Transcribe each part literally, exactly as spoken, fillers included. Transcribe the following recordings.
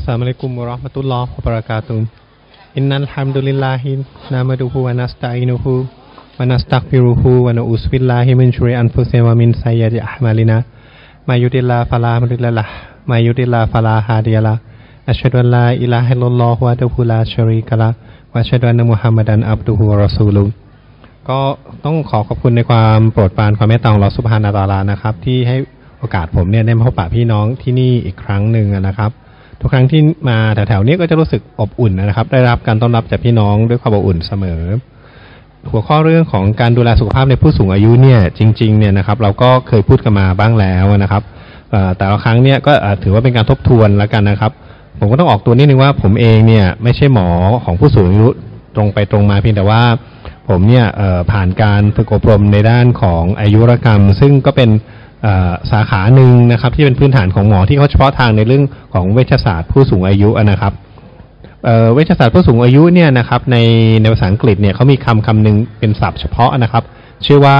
อัสสลามุอะลัยกุมวะเราะห์มะตุลลอฮ์วะบะเราะกาตุฮ์อินนัลฮัมดุลิลลาฮินะมะดุฮูวะนัสตะอีนุฮูวะนัสตัฆฟิรุฮูวะนะอูซุบิลลาฮิมินชุริอันฟุซินะวะมินซัยยิอาอ์มาลินามายุดิลลาฮ์ฟะลามุดิลละละฮ์มายุดิลลาฮ์ฟะลาฮาดิยะละฮ์อัชฮะดุอัลลาอิลาฮะอิลลัลลอฮุวะดะฮูลาชะรีกะละฮ์วะอัชฮะดุอันนะมุฮัมมัดันอับดุฮุวะรอซูลุฮ์ก็ต้องขอขอบคุณในความโปรดปรานความเมตตาของอัลเลาะห์ซุบฮานะฮูวะตะอาลานะครับที่ให้โอกาสผมเนี่ยได้มาพบปะพี่น้องที่นี่อีกครั้งหนึ่งนะครับทุกครั้งที่มาแถวๆนี้ก็จะรู้สึกอบอุ่นนะครับได้รับการต้อนรับจากพี่น้องด้วยความอบอุ่นเสมอหัวข้อเรื่องของการดูแลสุขภาพในผู้สูงอายุเนี่ยจริงๆเนี่ยนะครับเราก็เคยพูดกันมาบ้างแล้วนะครับแต่ละครั้งเนี่ยก็ถือว่าเป็นการทบทวนแล้วกันนะครับผมก็ต้องออกตัวนิดนึงว่าผมเองเนี่ยไม่ใช่หมอของผู้สูงอายุตรงไปตรงมาเพียงแต่ว่าผมเนี่ยผ่านการฝึกอบรมในด้านของอายุรกรรมซึ่งก็เป็นสาขาหนึ่งนะครับที่เป็นพื้นฐานของหมอที่เขาเฉพาะทางในเรื่องของเวชศาสตร์ผู้สูงอายุนะครับเวชศาสตร์ผู้สูงอายุเนี่ยนะครับในในภาษาอังกฤษเนี่ยเขามีคำคำหนึ่งเป็นศัพท์เฉพาะนะครับชื่อว่า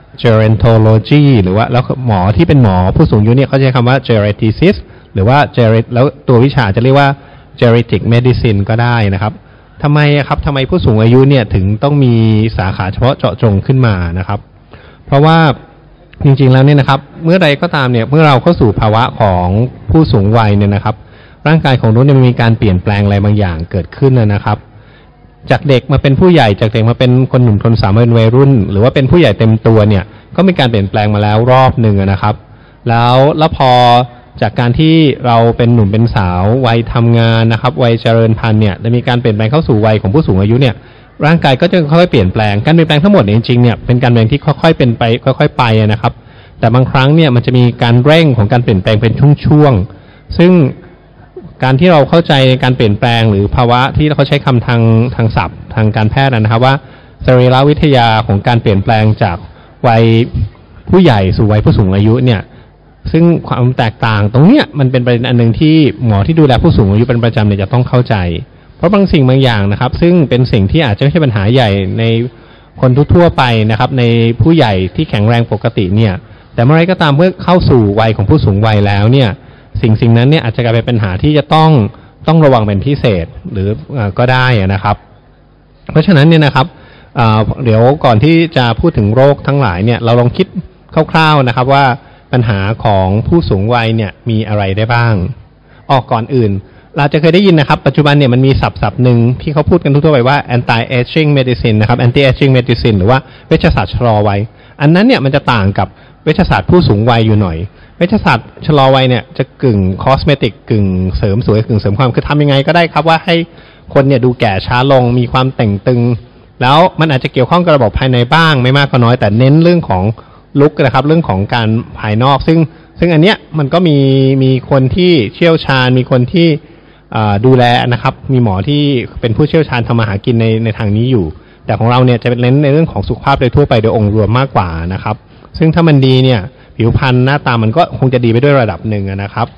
gerontology หรือว่าแล้วหมอที่เป็นหมอผู้สูงอายุเนี่ยเขาใช้คำว่า geriatricist หรือว่า gerit แล้วตัววิชาจะเรียกว่า geriatric medicine ก็ได้นะครับทำไมครับทำไมผู้สูงอายุเนี่ยถึงต้องมีสาขาเฉพาะเจาะจงขึ้นมานะครับเพราะว่าจริงๆแล้วเนี่ยนะครับเมื่อใดก็ตามเนี่ยเมื่อเราเข้าสู่ภาวะของผู้สูงวัยเนี่ยนะครับร่างกายของเราเนี่ยมีการเปลี่ยนแปลงอะไรบางอย่างเกิดขึ้นนะครับจากเด็กมาเป็นผู้ใหญ่จากเด็กมาเป็นคนหนุ่มทนสาวเป็นวัยรุ่นหรือว่าเป็นผู้ใหญ่เต็มตัวเนี่ยก็มีการเปลี่ยนแปลงมาแล้วรอบหนึ่งนะครับแล้วแล้วพอจากการที่เราเป็นหนุ่มเป็นสาววัยทำงานนะครับวัยเจริญพันธุ์เนี่ยจะมีการเปลี่ยนแปลงเข้าสู่วัยของผู้สูงอายุเนี่ยร่างกายก็จะค่อยๆเปลี่ยนแปลงการเปลี่ยนแปลงทั้งหมดจริงๆเนี่ยเป็นการเปลี่ยนที่ค่อยๆเป็นไปค่อยๆไปนะครับแต่บางครั้งเนี่ยมันจะมีการเร่งของการเปลี่ยนแปลงเป็นช่วงๆซึ่งการที่เราเข้าใจการเปลี่ยนแปลงหรือภาวะที่เขาใช้คำทางทางศัพท์ทางการแพทย์นะครับว่าสรีรวิทยาของการเปลี่ยนแปลงจากวัยผู้ใหญ่สู่วัยผู้สูงอายุเนี่ยซึ่งความแตกต่างตรงเนี้ยมันเป็นประเด็นอันหนึ่งที่หมอที่ดูแลผู้สูงอายุเป็นประจำเนี่ยจะต้องเข้าใจเพราะบางสิ่งบางอย่างนะครับซึ่งเป็นสิ่งที่อาจจะไม่ใช่ปัญหาใหญ่ในคนทั่วไปนะครับในผู้ใหญ่ที่แข็งแรงปกติเนี่ยแต่เมื่อไรก็ตามเมื่อเข้าสู่วัยของผู้สูงวัยแล้วเนี่ยสิ่งสิ่งนั้นเนี่ยอาจจะกลายเป็นปัญหาที่จะต้องต้องระวังเป็นพิเศษหรือก็ได้นะครับเพราะฉะนั้นเนี่ยนะครับเดี๋ยวก่อนที่จะพูดถึงโรคทั้งหลายเนี่ยเราลองคิดคร่าวๆนะครับว่าปัญหาของผู้สูงวัยเนี่ยมีอะไรได้บ้างออกก่อนอื่นเราจะเคยได้ยินนะครับปัจจุบันเนี่ยมันมีศัพท์ศัพท์หนึ่งที่เขาพูดกันทั่วไปว่า anti aging medicine นะครับ anti aging medicine หรือว่าเวชศาสตร์ชะลอวัยอันนั้นเนี่ยมันจะต่างกับเวชศาสตร์ผู้สูงวัยอยู่หน่อยเวชศาสตร์ชะลอวัยเนี่ยจะกึ่งคอสเมติกกึ่งเสริมสวยกึ่งเสริมความคือทำยังไงก็ได้ครับว่าให้คนเนี่ยดูแก่ช้าลงมีความแต่งตึงแล้วมันอาจจะเกี่ยวข้องกับระบบภายในบ้างไม่มากก็น้อยแต่เน้นเรื่องของลุคนะครับเรื่องของการภายนอกซึ่งซึ่งอันเนี้ยมันก็มีมีคนที่เชี่ยวชาญมีคนที่ดูแลนะครับมีหมอที่เป็นผู้เชี่ยวชาญทำมาหากินในในทางนี้อยู่แต่ของเราเนี่ยจะเป็นเน้นในเรื่องของสุขภาพโดยทั่วไปโดยองค์รวมมากกว่านะครับซึ่งถ้ามันดีเนี่ยผิวพรรณหน้าตามันก็คงจะดีไปด้วยระดับหนึ่งนะครับ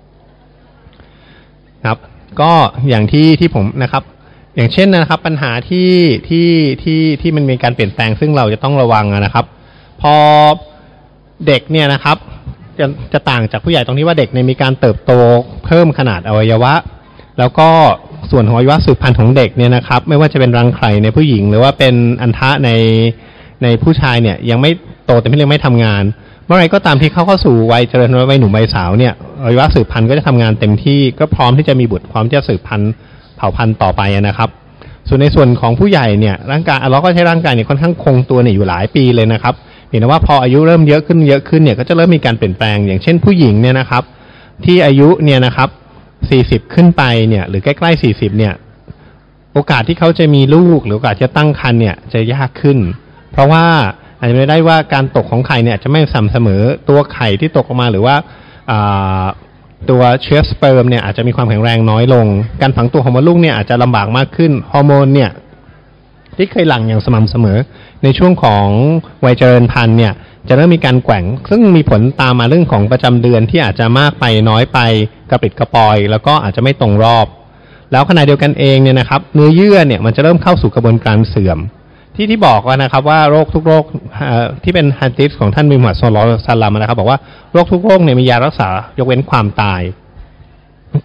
ครับก็อย่างที่ที่ผมนะครับอย่างเช่นนะครับปัญหาที่ที่ที่ที่มันมีการเปลี่ยนแปลงซึ่งเราจะต้องระวังนะครับพอเด็กเนี่ยนะครับจะจะต่างจากผู้ใหญ่ตรงที่ว่าเด็กเนี่ยมีการเติบโตเพิ่มขนาดอวัยวะแล้วก็ส่วนของอวัยวะสืบพันธุ์ของเด็กเนี่ยนะครับไม่ว่าจะเป็นรังไข่ในผู้หญิงหรือว่าเป็นอัณฑะในในผู้ชายเนี่ยยังไม่โตแต่ไม่เรียกไม่ทำงานเมื่อไรก็ตามที่เขาเข้าสู่วัยเจริญวัยหนุ่มวัยสาวเนี่ยอวัยวะสืบพันธุ์ก็จะทำงานเต็มที่ก็พร้อมที่จะมีบุตรพร้อมที่จะสืบพันธุ์เผ่าพันธุ์ต่อไปนะครับส่วนในส่วนของผู้ใหญ่เนี่ยร่างกายเราก็ใช้ร่างกายเนี่ยค่อนข้างคงตัวเนี่ยอยู่หลายปีเลยนะครับเห็นว่าพออายุเริ่มเยอะขึ้นเยอะขึ้นเนี่ยก็จะเริ่มมีการเปลี่ยนแปลงอย่างเช่นผู้หญิงเนี่ยนะครับที่อายุเนี่ยนะครับสี่สิบขึ้นไปเนี่ยหรือใกล้ๆสี่สิบเนี่ยโอกาสที่เขาจะมีลูกหรือโอกาสจะตั้งครรภ์เนี่ยจะยากขึ้นเพราะว่าอาจจะไม่ได้ว่าการตกของไข่เนี่ยจะไม่สม่ำเสมอตัวไข่ที่ตกออกมาหรือว่าตัวเชื้อสเปิร์มเนี่ยอาจจะมีความแข็งแรงน้อยลงการฝังตัวของมดลูกเนี่ยอาจจะลำบากมากขึ้นฮอร์โมนเนี่ยที่เคยหลั่งอย่างสม่ำเสมอในช่วงของวัยเจริญพันธุ์เนี่ยจะเริ่มมีการแกว่งซึ่งมีผลตามมาเรื่องของประจำเดือนที่อาจจะมากไปน้อยไปกระปิดกระปอยแล้วก็อาจจะไม่ตรงรอบแล้วขณะเดียวกันเองเนี่ยนะครับเนื้อเยื่อเนี่ยมันจะเริ่มเข้าสู่กระบวนการเสื่อมที่ที่บอกว่านะครับว่าโรคทุกโรคที่เป็นฮะดีษของท่านมุฮัมมัด ศ็อลลัลลอฮุอะลัยฮิวะซัลลัมนะครับบอกว่าโรคทุกโรคเนี่ยมียารักษายกเว้นความตาย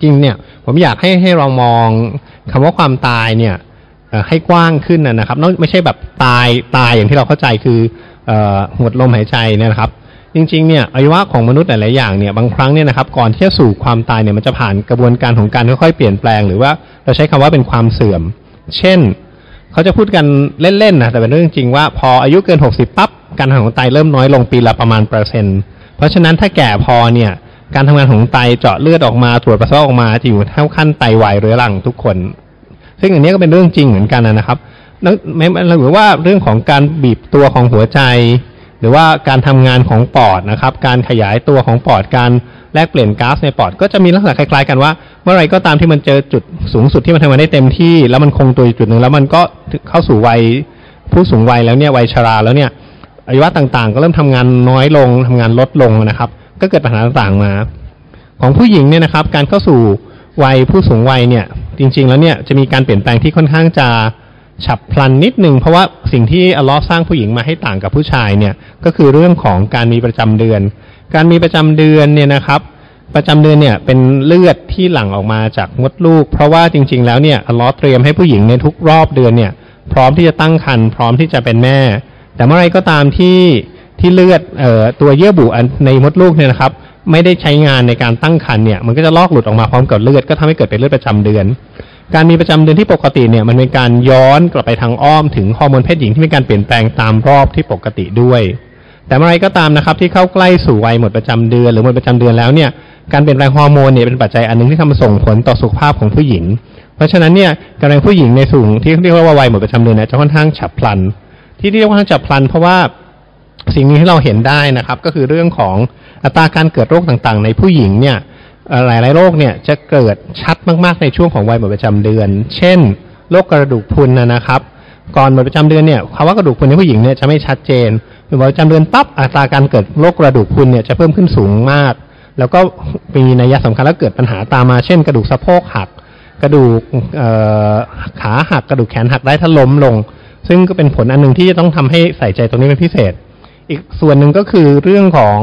จริงเนี่ยผมอยากให้ให้เรามองคำว่าความตายเนี่ยให้กว้างขึ้นนะครับไม่ใช่แบบตายตายอย่างที่เราเข้าใจคือหมดลมหายใจเนี่ยนะครับจริงๆเนี่ยอวัยวะของมนุษย์หลายๆอย่างเนี่ยบางครั้งเนี่ยนะครับก่อนที่จะสู่ความตายเนี่ยมันจะผ่านกระบวนการของการค่อยๆเปลี่ยนแปลงหรือว่าเราใช้คำว่าเป็นความเสื่อมเช่นเขาจะพูดกันเล่นๆนะแต่เป็นเรื่องจริงว่าพออายุเกินหกสิบปั๊บการทำงานของไตเริ่มน้อยลงปีละประมาณเปอร์เซ็นต์เพราะฉะนั้นถ้าแก่พอเนี่ยการทำงานของไตเจาะเลือดออกมาตรวจปัสสาวะออกมาจะอยู่เท่าขั้นไตวายเรื้อรังทุกคนซึ่งอันนี้ก็เป็นเรื่องจริงเหมือนกันนะครับหรือว่าเรื่องของการบีบตัวของหัวใจหรือว่าการทำงานของปอดนะครับการขยายตัวของปอดการแลกเปลี่ยนก๊าซในปอดก็จะมีลักษณะคล้ายๆกันว่าเมื่อไรก็ตามที่มันเจอจุดสูงสุดที่มันทำงานได้เต็มที่แล้วมันคงตัวอยู่จุดหนึ่งแล้วมันก็เข้าสู่วัยผู้สูงวัยแล้วเนี่ยวัยชราแล้วเนี่ยอวัยวะต่างๆก็เริ่มทำงานน้อยลงทำงานลดลงนะครับก็เกิดปัญหาต่างๆมาของผู้หญิงเนี่ยนะครับการเข้าสู่วัยผู้สูงวัยเนี่ยจริงๆแล้วเนี่ยจะมีการเปลี่ยนแปลงที่ค่อนข้างจะฉับพลันนิดนึงเพราะว่าสิ่งที่อัลเลาะห์สร้างผู้หญิงมาให้ต่างกับผู้ชายเนี่ยก็คือเรื่องของการมีประจำเดือนการมีประจำเดือนเนี่ยนะครับประจำเดือนเนี่ยเป็นเลือดที่หลั่งออกมาจากมดลูกเพราะว่าจริงๆแล้วเนี่ยอัลเลาะห์เตรียมให้ผู้หญิงในทุกรอบเดือนเนี่ยพร้อมที่จะตั้งครรภ์พร้อมที่จะเป็นแม่แต่เมื่อไรก็ตามที่ที่เลือดเอ่อตัวเยื่อบุในมดลูกเนี่ยนะครับไม่ได้ใช้งานในการตั้งครรภ์เนี่ยมันก็จะลอกหลุดออกมาพร้อมกับเลือดก็ทำให้เกิดเป็นเลือดประจำเดือนการมีประจำเดือนที่ปกติเนี่ยมันเป็นการย้อนกลับไปทางอ้อมถึงฮอร์โมนเพศหญิงที่มีการเปลี่ยนแปลงตามรอบที่ปกติด้วยแต่เมื่อไรก็ตามนะครับที่เข้าใกล้สู่วัยหมดประจำเดือนหรือหมดประจำเดือนแล้วเนี่ยการเปลี่ยนแปลงฮอร์โมนเนี่ยเป็นปัจจัยอันนึงที่ทำส่งผลต่อสุขภาพของผู้หญิงเพราะฉะนั้นเนี่ยการเป็นผู้หญิงในสูงที่เรียกว่าวัยหมดประจำเดือนเนี่ยจะค่อนข้างฉับพลันที่เรียกว่าฉับพลันเพราะว่าสิ่งนี้ที่เราเห็นได้นะครับก็คือเรื่องของอัตราการเกิดโรคต่างๆในผู้หญิงเนี่ยหลายๆโรคเนี่ยจะเกิดชัดมากๆในช่วงของวัยหมดประจำเดือนเช่นโรคกระดูกพรุนนะครับก่อนหมดประจำเดือนเนี่ยคำว่ากระดูกพรุนในผู้หญิงเนี่ยจะไม่ชัดเจนหมดประจำเดือนปั๊บอัตราการเกิดโรคกระดูกพรุนเนี่ยจะเพิ่มขึ้นสูงมากแล้วก็มีนัยสำคัญแล้วเกิดปัญหาตามมาเช่นกระดูกสะโพกหักกระดูกขาหักกระดูกแขนหักได้ถ้าล้มลงซึ่งก็เป็นผลอันหนึ่งที่จะต้องทำให้ใส่ใจตรงนี้เป็นพิเศษอีกส่วนหนึ่งก็คือเรื่องของ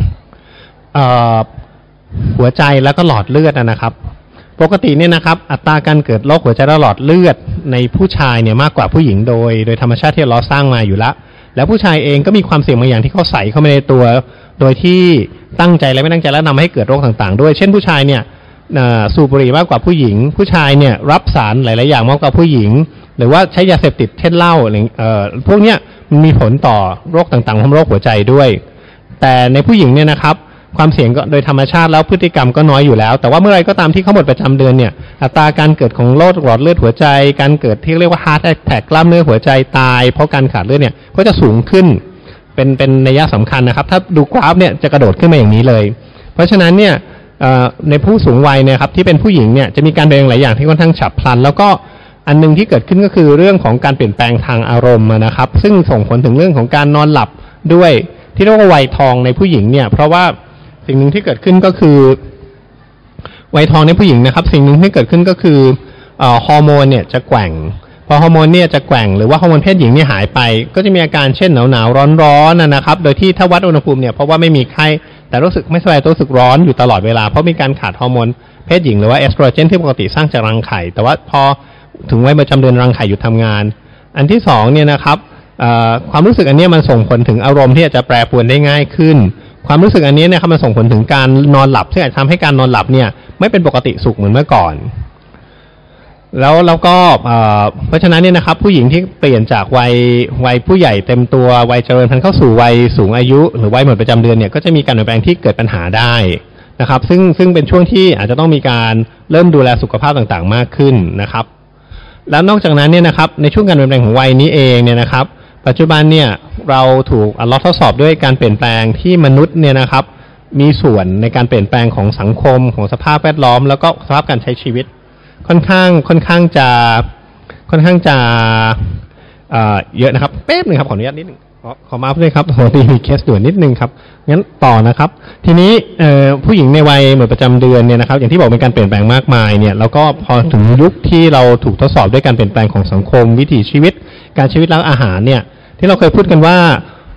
หัวใจแล้วก็หลอดเลือดนะครับปกติเนี่ยนะครับอัตราการเกิดโรคหัวใจและหลอดเลือดในผู้ชายเนี่ยมากกว่าผู้หญิงโดยโดยธรรมชาติที่เราสร้างมาอยู่แล้วแล้วผู้ชายเองก็มีความเสี่ยงบางอย่างที่เขาใส่เข้ามาในตัวโดยที่ตั้งใจและไม่ตั้งใจแล้วนำให้เกิดโรคต่างๆด้วยเช่นผู้ชายเนี่ยสูบบุหรี่มากกว่าผู้หญิงผู้ชายเนี่ยรับสารหลายๆอย่างมากกว่าผู้หญิงหรือว่าใช้ยาเสพติดเช่นเหล้าอะไรเอ่อพวกเนี้ยมันมีผลต่อโรคต่างๆของโรคหัวใจด้วยแต่ในผู้หญิงเนี่ยนะครับความเสี่ยงก็โดยธรรมชาติแล้วพฤติกรรมก็น้อยอยู่แล้วแต่ว่าเมื่อไรก็ตามที่เขาหมดประจำเดือนเนี่ยอัตราการเกิดของโรคหลอดเลือดหัวใจการเกิดที่เรียกว่า heart attack กล้ามเนื้อหัวใจตายเพราะการขาดเลือดเนี่ยก็จะสูงขึ้นเป็นเป็นนัยสำคัญนะครับถ้าดูกราฟเนี่ยจะกระโดดขึ้นมาอย่างนี้เลยเพราะฉะนั้นเนี่ยในผู้สูงวัยเนี่ยครับที่เป็นผู้หญิงเนี่ยจะมีการเปลี่ยนแปลงหลายอย่างที่ค่อนข้างฉับพลันแล้วก็อันนึงที่เกิดขึ้นก็คือเรื่องของการเปลี่ยนแปลงทางอารมณ์นะครับซึ่งส่งผลถึงเรื่องของการนอนหลับด้วยที่เรียกว่าวัยทองในผู้หญิงเนี่ยเพราะว่าสิ่งหนึ่งที่เกิดขึ้นก็คือวัยทองในผู้หญิงนะครับสิ่งหนึ่งที่เกิดขึ้นก็คือฮอร์โมนเนี่ยจะแกว่งพอฮอร์โมนเนี่ยจะแกว่งหรือว่าฮอร์โมนเพศหญิงเนี่ยหายไปก็จะมีอาการเช่นหนาวหนาวร้อนร้อนนะครับโดยที่ถ้าวัดอุณหภูมิเนี่ยเพราะว่าไม่มีไข้แต่รู้สึกไม่สบายตัวรู้สึกร้อนอยู่ตลอดเวลาเพราะมีการขาดฮอร์โมนเพศหญิงหรือว่าเอสโตรเจนที่ปกติสร้างจากรังไข่แต่ว่าพอถึงวัยประจำเดือนรังไข่หยุดทำงานอันที่สองเนี่ยนะครับความรู้สึกอันนี้มันส่งผลถึงอารมณ์ที่อาจจะแปรปรวนได้ง่ายขึ้นความรู้สึกอันนี้เนี่ยครับมันส่งผลถึงการนอนหลับซึ่งอาจจะทำให้การนอนหลับเนี่ยไม่เป็นปกติสุขเหมือนเมื่อก่อนแล้วแล้วก็เพราะฉะนั้นเนี่ยนะครับผู้หญิงที่เปลี่ยนจากวัยวัยผู้ใหญ่เต็มตัววัยเจริญพันธุ์เข้าสู่วัยสูงอายุหรือวัยหมดประจำเดือนเนี่ยก็จะมีการเปลี่ยนแปลงที่เกิดปัญหาได้นะครับซึ่งซึ่งเป็นช่วงที่อาจจะต้องมีการเริ่มดูแลสุขภาพต่างๆมากขึ้นนะครับแล้วนอกจากนั้นเนี่ยนะครับในช่วงการเปลี่ยนแปลงของวัยนี้เองเนี่ยนะครับปัจจุบันเนี่ยเราถูกอัลเลาะห์ทดสอบด้วยการเปลี่ยนแปลงที่มนุษย์เนี่ยนะครับมีส่วนในการเปลี่ยนแปลงของสังคมของสภาพแวดล้อมแล้วก็สภาพการใช้ชีวิตค่อนข้างค่อนข้างจะค่อนข้างจะเยอะนะครับแป๊บนึงครับขออนุญาตนิดนึงขอขอมาเพื่อนครับโหดีมีเคสด่วนนิดนึงครับงั้นต่อนะครับทีนี้ผู้หญิงในวัยหมดประจำเดือนเนี่ยนะครับอย่างที่บอกเป็นการเปลี่ยนแปลงมากมายเนี่ยแล้วก็พอถึงยุคที่เราถูกทดสอบด้วยการเปลี่ยนแปลงของสังคมวิถีชีวิตการชีวิตและอาหารเนี่ยที่เราเคยพูดกันว่า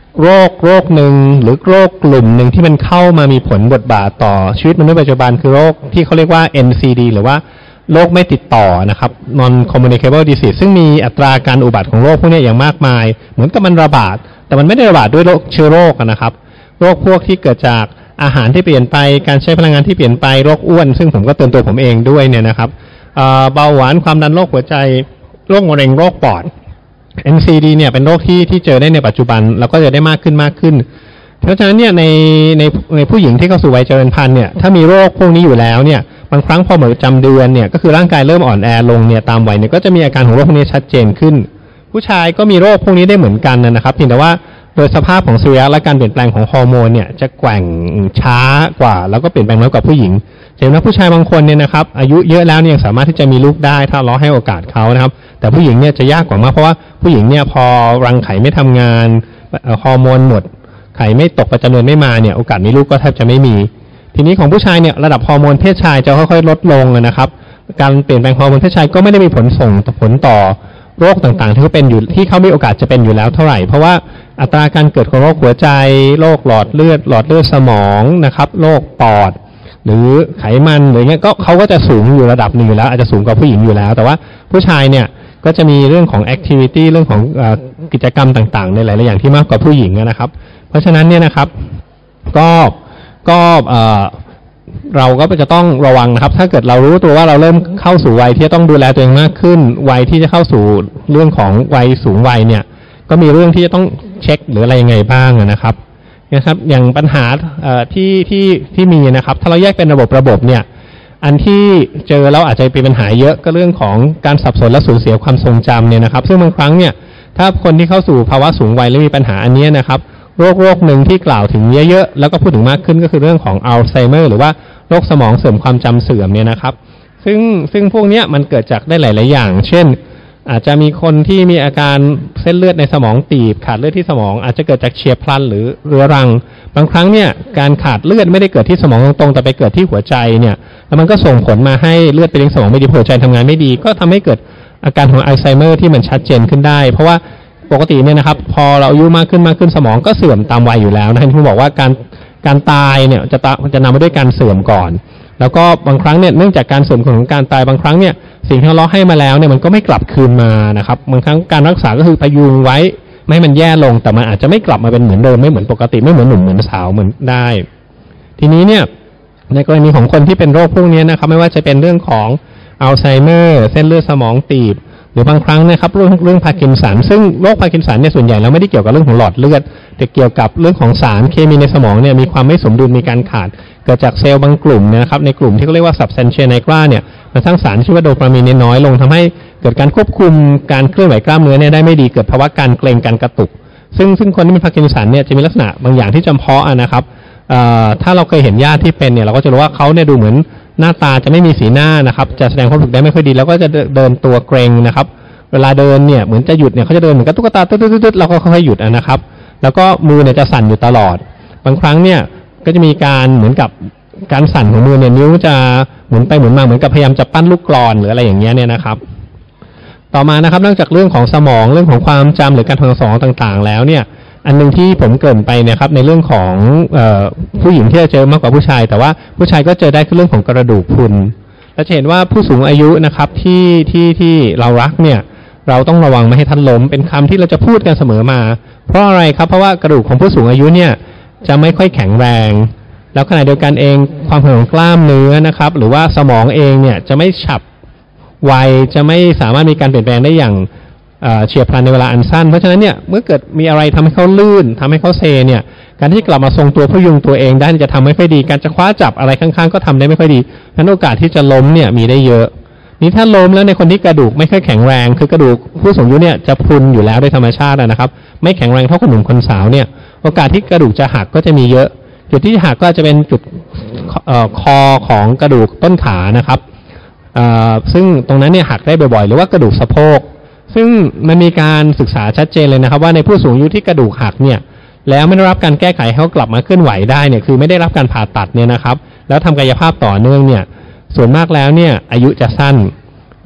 โรคโรคหนึ่งหรือโรคกลุ่มหนึ่งที่มันเข้ามามีผลบทบาทต่อชีวิตมนุษย์ปัจจุบันคือโรคที่เขาเรียกว่า เอ็น ซี ดี หรือว่าโรคไม่ติดต่อนะครับ non communicable disease ซึ่งมีอัตราการอุบัติของโรคพวกนี้อย่างมากมายเหมือนกับมันระบาดแต่มันไม่ได้ระบาดด้วยโรคเชื้อโรคนะครับโรคพวกที่เกิดจากอาหารที่เปลี่ยนไปการใช้พลังงานที่เปลี่ยนไปโรคอ้วนซึ่งผมก็เตือนตัวผมเองด้วยเนี่ยนะครับเบาหวานความดันโรคหัวใจโรคมะเร็งโรคปอด เอ็น ซี ดี เนี่ยเป็นโรคที่ที่เจอได้ในปัจจุบันแล้วก็จะได้มากขึ้นมากขึ้นเพราะฉะนั้นเนี่ยในในในผู้หญิงที่เข้าสู่วัยเจริญพันธุ์เนี่ยถ้ามีโรคพวกนี้อยู่แล้วเนี่ยบางครั้งพอหมดประจำเดือนเนี่ยก็คือร่างกายเริ่มอ่อนแอลงเนี่ยตามวัยเนี่ยก็จะมีอาการของโรคพวกนี้ชัดเจนขึ้นผู้ชายก็มีโรคพวกนี้ได้เหมือนกันนะครับเพียงแต่ว่าโดยสภาพของสุริยะและการเปลี่ยนแปลงของฮอร์โมนเนี่ยจะแกว่งช้ากว่าแล้วก็เปลี่ยนแปลงน้อยกว่าผู้หญิงเห็นว่าผู้ชายบางคนเนี่ยนะครับอายุเยอะแล้วเนี่ยสามารถที่จะมีลูกได้ถ้าเราให้โอกาสเขานะครับแต่ผู้หญิงเนี่ยจะยากกว่ามากเพราะว่าผู้หญิงเนี่ยพอรังไข่ไม่ทำงานฮอร์โมนหมดไข่ไม่ตกประจำเดือนไม่มาเนี่ยโอกาสมีลูกก็แทบจะไม่มีทีนี้ของผู้ชายเนี่ยระดับฮอร์โมนเพศชายจะค่อยๆลดลงนะครับการเปลี่ยนแปลงฮอร์โมนเพศชายก็ไม่ได้มีผลส่งผลต่อโรคต่างๆที่เขาเป็นอยู่ที่เขามีโอกาสจะเป็นอยู่แล้วเท่าไหร่เพราะว่าอัตราการเกิดของโรคหัวใจโรคหลอดเลือดหลอดเลือดสมองนะครับโรคปอดหรือไขมันหรือเงี้ยก็เขาก็จะสูงอยู่ระดับหนึ่งอยู่แล้วอาจจะสูงกว่าผู้หญิงอยู่แล้วแต่ว่าผู้ชายเนี่ยก็จะมีเรื่องของแอคทิวิตี้เรื่องของกิจกรรมต่างๆในหลายๆอย่างที่มากกว่าผู้หญิงนะครับเพราะฉะนั้นเนี่ยนะครับก็ก็เราก็จะต้องระวังนะครับถ้าเกิดเรารู้ตัวว่าเราเริ่มเข้าสู่วัยที่จะต้องดูแลตัวเองมากขึ้นวัยที่จะเข้าสู่เรื่องของวัยสูงวัยเนี่ยก็มีเรื่องที่จะต้องเช็คหรืออะไรยังไงบ้างนะครับนะครับอย่างปัญหาที่ที่ที่มีนะครับถ้าเราแยกเป็นระบบระบบเนี่ยอันที่เจอแล้วอาจจะเป็นปัญหาเยอะก็เรื่องของการสับสนและสูญเสียความทรงจำเนี่ยนะครับซึ่งบางครั้งเนี่ยถ้าคนที่เข้าสู่ภาวะสูงวัยและมีปัญหาอันนี้นะครับโรคโรคหนึ่งที่กล่าวถึงเยอะๆแล้วก็พูดถึงมากขึ้นก็คือเรื่องของอัลไซเมอร์หรือว่าโรคสมองเสื่อมความจำเสื่อมเนี่ยนะครับซึ่งซึ่งพวกนี้มันเกิดจากได้หลายๆอย่างเช่นอาจจะมีคนที่มีอาการเส้นเลือดในสมองตีบขาดเลือดที่สมองอาจจะเกิดจากเฉียบพลันหรือเรื้อรังบางครั้งเนี่ยการขาดเลือดไม่ได้เกิดที่สมองตรงๆแต่ไปเกิดที่หัวใจเนี่ยแล้วมันก็ส่งผลมาให้เลือดไปเลี้ยงสมองไม่ดีหัวใจทำงานไม่ดีก็ทำให้เกิดอาการของอัลไซเมอร์ที่มันชัดเจนขึ้นได้เพราะว่าปกติเนี่ยนะครับพอเราอายุมากขึ้นมากขึ้นสมองก็เสื่อมตามวัยอยู่แล้วนะที่ผมบอกว่าการการตายเนี่ยจะจะนำมาด้วยการเสื่อมก่อนแล้วก็บางครั้งเนี่ยเนื่องจากการเสื่อมของการตายบางครั้งเนี่ยสิ่งที่เราให้มาแล้วเนี่ยมันก็ไม่กลับคืนมานะครับบางครั้งการรักษาก็คือพยุงไว้ไม่ให้มันแย่ลงแต่มันอาจจะไม่กลับมาเป็นเหมือนเดิมไม่เหมือนปกติไม่เหมือนหนุ่มเหมือนสาวเหมือนได้ทีนี้เนี่ยในกรณีของคนที่เป็นโรคพวกนี้นะครับไม่ว่าจะเป็นเรื่องของอัลไซเมอร์เส้นเลือดสมองตีบหรือบางครั้งนะครับเรื่องเรื่องพาร์กินสันซึ่งโรคพาร์กินสันเนี่ยส่วนใหญ่แล้วไม่ได้เกี่ยวกับเรื่องของหลอดเลือดแต่เกี่ยวกับเรื่องของสารเคมีในสมองเนี่ยมีความไม่สมดุลมีการขาดเกิดจากเซลล์บางกลุ่มนะครับในกลุ่มที่เขาเรียกว่า substantia nigra เนี่ยมันสร้างสารชื่อว่าโดปามีนน้อยลงทำให้เกิดการควบคุมการเคลื่อนไหวกล้ามเนื้อเนี่ยได้ไม่ดีเกิดภาวะการเกร็งการกระตุกซึ่งซึ่งคนที่เป็นพาร์กินสันเนี่ยจะมีลักษณะบางอย่างที่จำเพาะนะครับถ้าเราเคยเห็นญาติที่เป็นเนี่ยเราก็จะรู้ว่าเขาเนี่ยดูเหมือนหน้าตาจะไม่มีสีหน้านะครับจะแสดงความรู้สึกได้ไม่ค่อยดีแล้วก็จะเดินตัวเกร็งนะครับเวลาเดินเนี่ยเหมือนจะหยุดเนี่ยเขาจะเดินเหมือนกับตุ๊กตาตึ๊ดๆๆแล้วก็ค่อยๆหยุดนะครับแล้วก็มือเนี่ยจะสั่นอยู่ตลอดบางครั้งเนี่ยก็จะมีการเหมือนกับการสั่นของมือเนี่ยนิ้วจะหมุนไปหมุนมาเหมือนกับพยายามจะปั้นลูกกลอนหรืออะไรอย่างเงี้ยเนี่ยนะครับต่อมานะครับนอกจากเรื่องของสมองเรื่องของความจำหรือการทำสมองต่างๆแล้วเนี่ยอันนึงที่ผมเกริ่นไปนะครับในเรื่องของเอ่อผู้หญิงที่จะเจอมากกว่าผู้ชายแต่ว่าผู้ชายก็เจอได้คือเรื่องของกระดูกพรุนและจะเห็นว่าผู้สูงอายุนะครับที่ที่ที่เรารักเนี่ยเราต้องระวังไม่ให้ท่านล้มเป็นคำที่เราจะพูดกันเสมอมาเพราะอะไรครับเพราะว่ากระดูกของผู้สูงอายุเนี่ยจะไม่ค่อยแข็งแรงแล้วขณะเดียวกันเองความแข็งของกล้ามเนื้อนะครับหรือว่าสมองเองเนี่ยจะไม่ฉับไวจะไม่สามารถมีการเปลี่ยนแปลงได้อย่างเฉียบพลันในเวลาอันสั้นเพราะฉะนั้นเนี่ยเมื่อเกิดมีอะไรทำให้เขาลื่นทำให้เขาเซเนี่ยการที่กลับมาทรงตัวพยุงตัวเองได้จะทำไม่ค่อยดีการจะคว้าจับอะไรข้างๆก็ทำได้ไม่ค่อยดีฉะนั้นโอกาสที่จะล้มเนี่ยมีได้เยอะนี่ถ้าล้มแล้วในคนที่กระดูกไม่ค่อยแข็งแรงคือกระดูกผู้สูงอายุเนี่ยจะพรุนอยู่แล้วโดยธรรมชาตินะครับไม่แข็งแรงเท่าคนหนุ่มคนสาวเนี่ยโอกาสที่กระดูกจะหักก็จะมีเยอะจุดที่หักก็จะเป็นจุดคอของกระดูกต้นขานะครับซึ่งตรงนั้นเนี่ยหักได้บ่อยๆหรือว่ากระดูกสะโพกซึ่งมันมีการศึกษาชัดเจนเลยนะครับว่าในผู้สูงอายุที่กระดูกหักเนี่ยแล้วไม่ได้รับการแก้ไขให้เขากลับมาเคลื่อนไหวได้เนี่ยคือไม่ได้รับการผ่าตัดเนี่ยนะครับแล้วทำกายภาพต่อเนื่องเนี่ยส่วนมากแล้วเนี่ยอายุจะสั้น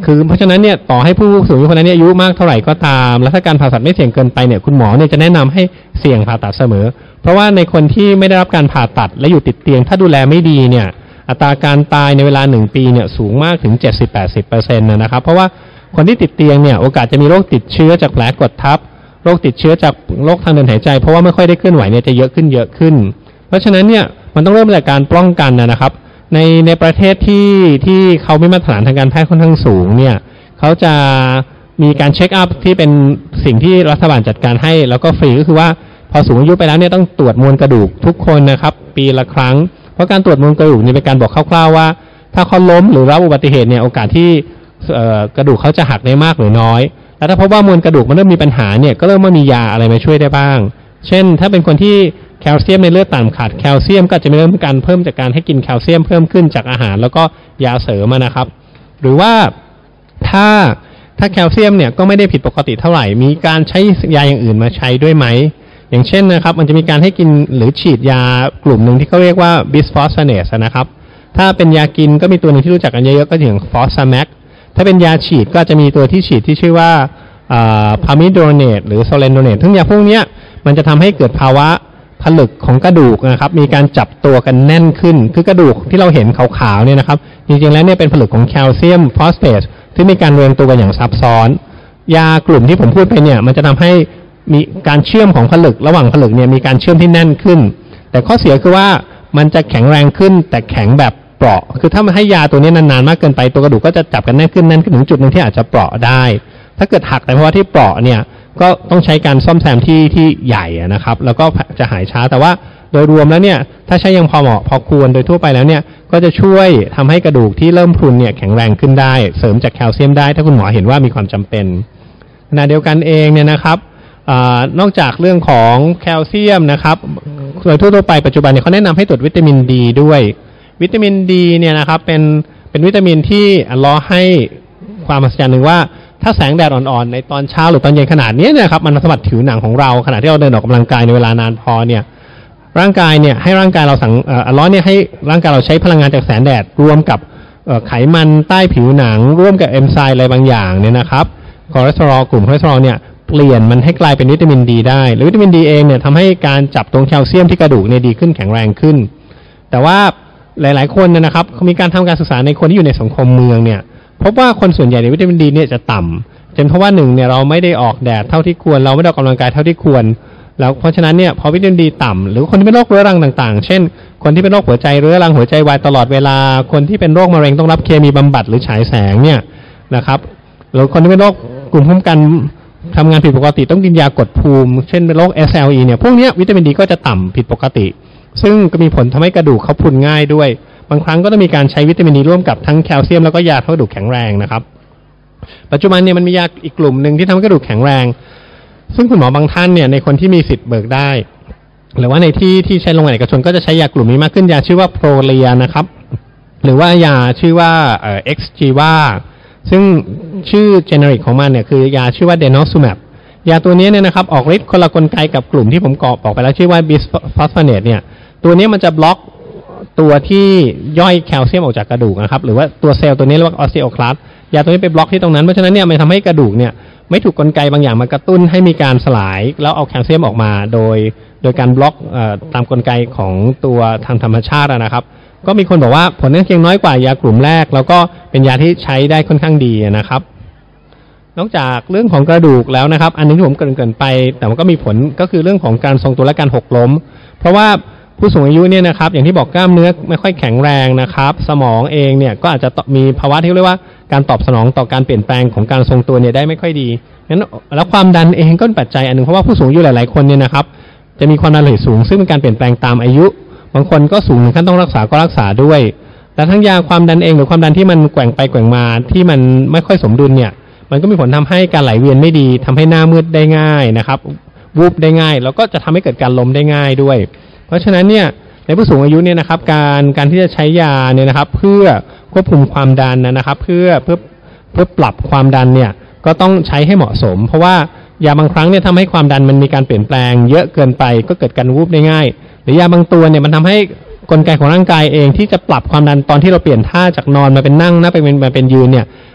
คือเพราะฉะนั้นเนี่ยต่อให้ผู้สูงอายุคนนั้นอายุมากเท่าไหร่ก็ตามแล้วถ้าการผ่าตัดไม่เสี่ยงเกินไปเนี่ยคุณหมอเนี่ยจะแนะนำให้เสี่ยงผ่าตัดเสมอเพราะว่าในคนที่ไม่ได้รับการผ่าตัดและอยู่ติดเตียงถ้าดูแลไม่ดีเนี่ยอัตราการตายในเวลาหนึ่งปีเนี่ยสูงมากถึง เจ็ดสิบถึงแปดสิบเปอร์เซ็นต์ นะครับเพราะว่าคนที่ติดเตียงเนี่ยโอกาสจะมีโรคติดเชื้อจากแผลกดทับโรคติดเชื้อจากโรคทางเดินหายใจเพราะว่าไม่ค่อยได้เคลื่อนไหวเนี่ยจะเยอะขึ้นเยอะขึ้นเพราะฉะนั้นเนี่ยมันต้องเริ่มจากการป้องกันนะครับในในประเทศที่ที่เขาไม่มาตรฐานทางการแพทย์ค่อนข้างสูงเนี่ยเขาจะมีการเช็คอัพที่เป็นสิ่งที่รัฐบาลจัดการให้แล้วก็ฟรีก็คือว่าพอสูงอายุไปแล้วเนี่ยต้องตรวจมวลกระดูกทุกคนนะครับปีละครั้งเพราะการตรวจมวลกระดูกนี่เป็นการบอกคร่าวๆว่าถ้าเขาล้มหรือรับอุบัติเหตุเนี่ยโอกาสที่กระดูกเขาจะหักได้มากหรือน้อยแล้วถ้าพบว่ามวลกระดูกมันเริ่มมีปัญหาเนี่ยก็เริ่มว่ามียาอะไรมาช่วยได้บ้างเช่นถ้าเป็นคนที่แคลเซียมในเลือดต่ำขาดแคลเซียมก็จะมีเริ่มการเพิ่มจากการให้กินแคลเซียมเพิ่มขึ้นจากอาหารแล้วก็ยาเสริมนะครับหรือว่าถ้าถ้าแคลเซียมเนี่ยก็ไม่ได้ผิดปกติเท่าไหร่มีการใช้ยาอย่างอื่นมาใช้ด้วยไหมอย่างเช่นนะครับมันจะมีการให้กินหรือฉีดยากลุ่มหนึ่งที่เขาเรียกว่าบิสฟอสฟาเนสนะครับถ้าเป็นยากินก็มีตัวหนึ่งที่รู้จักกันเยอะๆก็อย่างฟอสซาแม็กถ้าเป็นยาฉีดก็จะมีตัวที่ฉีดที่ชื่อว่าพามิโดเนตหรือโซเลนโดเนตทั้งยาพวกนี้มันจะทำให้เกิดภาวะผลึกของกระดูกนะครับมีการจับตัวกันแน่นขึ้นคือกระดูกที่เราเห็นขาวๆเนี่ยนะครับจริงๆแล้วเนี่ยเป็นผลึกของแคลเซียมฟอสเฟตที่มีการเรียงตัวกันอย่างซับซ้อนยากลุ่มที่ผมพูดไปเนี่ยมันจะทำให้มีการเชื่อมของผลึกระหว่างผลึกเนี่ยมีการเชื่อมที่แน่นขึ้นแต่ข้อเสียคือว่ามันจะแข็งแรงขึ้นแต่แข็งแบบเปราะคือถ้ามันให้ยาตัวนี้นานๆมากเกินไปตัวกระดูกก็จะจับกันแน่นขึ้นแน่นขึ้นถึงจุดนึงที่อาจจะเปราะได้ถ้าเกิดหักแต่เพราะว่าที่เปราะเนี่ยก็ต้องใช้การซ่อมแซมที่ที่ใหญ่นะครับแล้วก็จะหายช้าแต่ว่าโดยรวมแล้วเนี่ยถ้าใช้ยังพอเหมาะพอควรโดยทั่วไปแล้วเนี่ยก็จะช่วยทำให้กระดูกที่เริ่มพรุนเนี่ยแข็งแรงขึ้นได้เสริมจากแคลเซียมได้ถ้าคุณหมอเห็นว่ามีความจำเป็นขณะเดียวกันเองเนี่ยนะครับนอกจากเรื่องของแคลเซียมนะครับโดยทั่วๆไปปัจจุบันเนี่ยเขาแนะนำให้ตรวจวิตามินดีด้วยวิตามินดีเนี่ยนะครับเป็นเป็นวิตามินที่รอให้ความมหัศจรรย์หนึ่งว่าถ้าแสงแดดอ่อนๆในตอนเช้าหรือตอนเย็นขนาดนี้เนี่ยครับมันสัมผัสผิวหนังของเราขณะที่เราเดินออกกำลังกายในเวลานานพอเนี่ยร่างกายเนี่ยให้ร่างกายเราสั่งอ่าร้อนเนี่ยให้ร่างกายเราใช้พลังงานจากแสงแดดรวมกับไขมันใต้ผิวหนังร่วมกับเอนไซม์อะไรบางอย่างเนี่ยนะครับคอเลสเตอรอลกลุ่มคอเลสเตอรอลเนี่ยเปลี่ยนมันให้กลายเป็นวิตามินดีได้หรือวิตามินดีเองเนี่ยทำให้การจับตรงแคลเซียมที่กระดูกเนี่ยดีขึ้นแข็งแรงขึ้นแต่ว่าหลายๆคนนะครับเขามีการทำการศึกษาในคนที่อยู่ในสังคมเมืองเนี่ยพบว่าคนส่วนใหญ่ในวิตามินดีเนี่ยจะต่ำเป็นเพราะว่าหนึ่งเนี่ยเราไม่ได้ออกแดดเท่าที่ควรเราไม่ได้ออกกำลังกายเท่าที่ควรแล้วเพราะฉะนั้นเนี่ยพอวิตามินดีต่ำหรือคนที่เป็นโรคเรื้อรังต่างๆเช่นคนที่เป็นโรคหัวใจเรื้อรังหัวใจวายตลอดเวลาคนที่เป็นโรคมะเร็งต้องรับเคมีบำบัดหรือฉายแสงเนี่ยนะครับหรือคนที่เป็นโรคกลุ่มภูมิคุ้มกันทำงานผิดปกติต้องกินยากดภูมิเช่นเป็นโรค เอส แอล อี เนี่ยพวกนี้วิตามินดีก็จะต่ำผิดปกติซึ่งก็มีผลทำให้กระดูกเขาพรุนง่ายด้วยบางครั้งก็ต้องมีการใช้วิตามินดีร่วมกับทั้งแคลเซียมแล้วก็ยาทำให้กระดูกแข็งแรงนะครับปัจจุบันเนี่ยมันมียาอีกกลุ่มหนึ่งที่ทำให้กระดูกแข็งแรงซึ่งคุณหมอบางท่านเนี่ยในคนที่มีสิทธิ์เบิกได้หรือว่าในที่ที่ใช้โรงพยาบาลเอกชนก็จะใช้ยากลุ่มนี้มากขึ้นยาชื่อว่าโปรเลียนะครับหรือว่ายาชื่อว่าเอ่อ เอ็กซ์ จี วา ซึ่งชื่อเจเนริกของมันเนี่ยคือยาชื่อว่าเดโนซูแมปยาตัวนี้เนี่ยนะครับออกฤทธิ์คนละกลไกกับกลุ่มที่ผมบอกไปแล้วชื่อว่าบิสฟอสฟาเนตเนี่ยตัวนี้มันจะบล็อกตัวที่ย่อยแคลเซียมออกจากกระดูกนะครับหรือว่าตัวเซลล์ตัวนี้เรียกว่าออสติโอคลาสยาตัวนี้ไปบล็อกที่ตรงนั้นเพราะฉะนั้นเนี่ยมันทำให้กระดูกเนี่ยไม่ถูกกลไกบางอย่างมากระตุ้นให้มีการสลายแล้วเอาแคลเซียมออกมาโดยโดยการบล็อกตามกลไกของตัวทางธรรมชาตินะครับก็มีคนบอกว่าผลข้างเคียงน้อยกว่ายากลุ่มแรกแล้วก็เป็นยาที่ใช้ได้ค่อนข้างดีนะครับนอกจากเรื่องของกระดูกแล้วนะครับอันนึงที่ผมเกริ่นๆไปแต่มันก็มีผลก็คือเรื่องของการทรงตัวและการหกล้มเพราะว่าผู้สูงอายุเนี่ยนะครับอย่างที่บอกกล้ามเนื้อไม่ค่อยแข็งแรงนะครับสมองเองเนี่ยก็อาจจะมีภาวะที่เรียกว่าการตอบสนองต่อการเปลี่ยนแปลงของการทรงตัวเนี่ยได้ไม่ค่อยดีงั้นแล้วความดันเองก็เป็นปัจจัยอันนึงเพราะว่าผู้สูงอายุหลายๆคนเนี่ยนะครับจะมีความดันโลหิตสูงซึ่งเป็นการเปลี่ยนแปลงตามอายุบางคนก็สูงถึงขั้นต้องรักษาก็รักษาด้วยแต่ทั้งยาความดันเองหรือความดันที่มันแกว่งไปแกว่งมาที่มันไม่ค่อยสมดุลเนี่ยมันก็มีผลทำให้การไหลเวียนไม่ดีทำให้หน้ามืดได้ง่ายนะครับวูบได้ง่ายแล้วก็จะทำให้เกิดการล้มได้ง่ายด้วยเพราะฉะนั้นเนี่ยในผู้สูงอายุเนี่ยนะครับการการที่จะใช้ยาเนี่ยนะครับเพื่อควบคุมความดันนะครับเพื่อเพื่อเพื่อปรับความดันเนี่ยก็ต้องใช้ให้เหมาะสมเพราะว่ายาบางครั้งเนี่ยทำให้ความดันมันมีการเปลี่ยนแปลงเยอะเกินไปก็เกิดการวูบได้ง่ายหรือยาบางตัวเนี่ยมันทำให้กลไกของร่างกายเองที่จะปรับความดันตอนที่เราเปลี่ยนท่าจากนอนมาเป็นนั่งนะไปเป็นมาเป็นยืนเนี่ย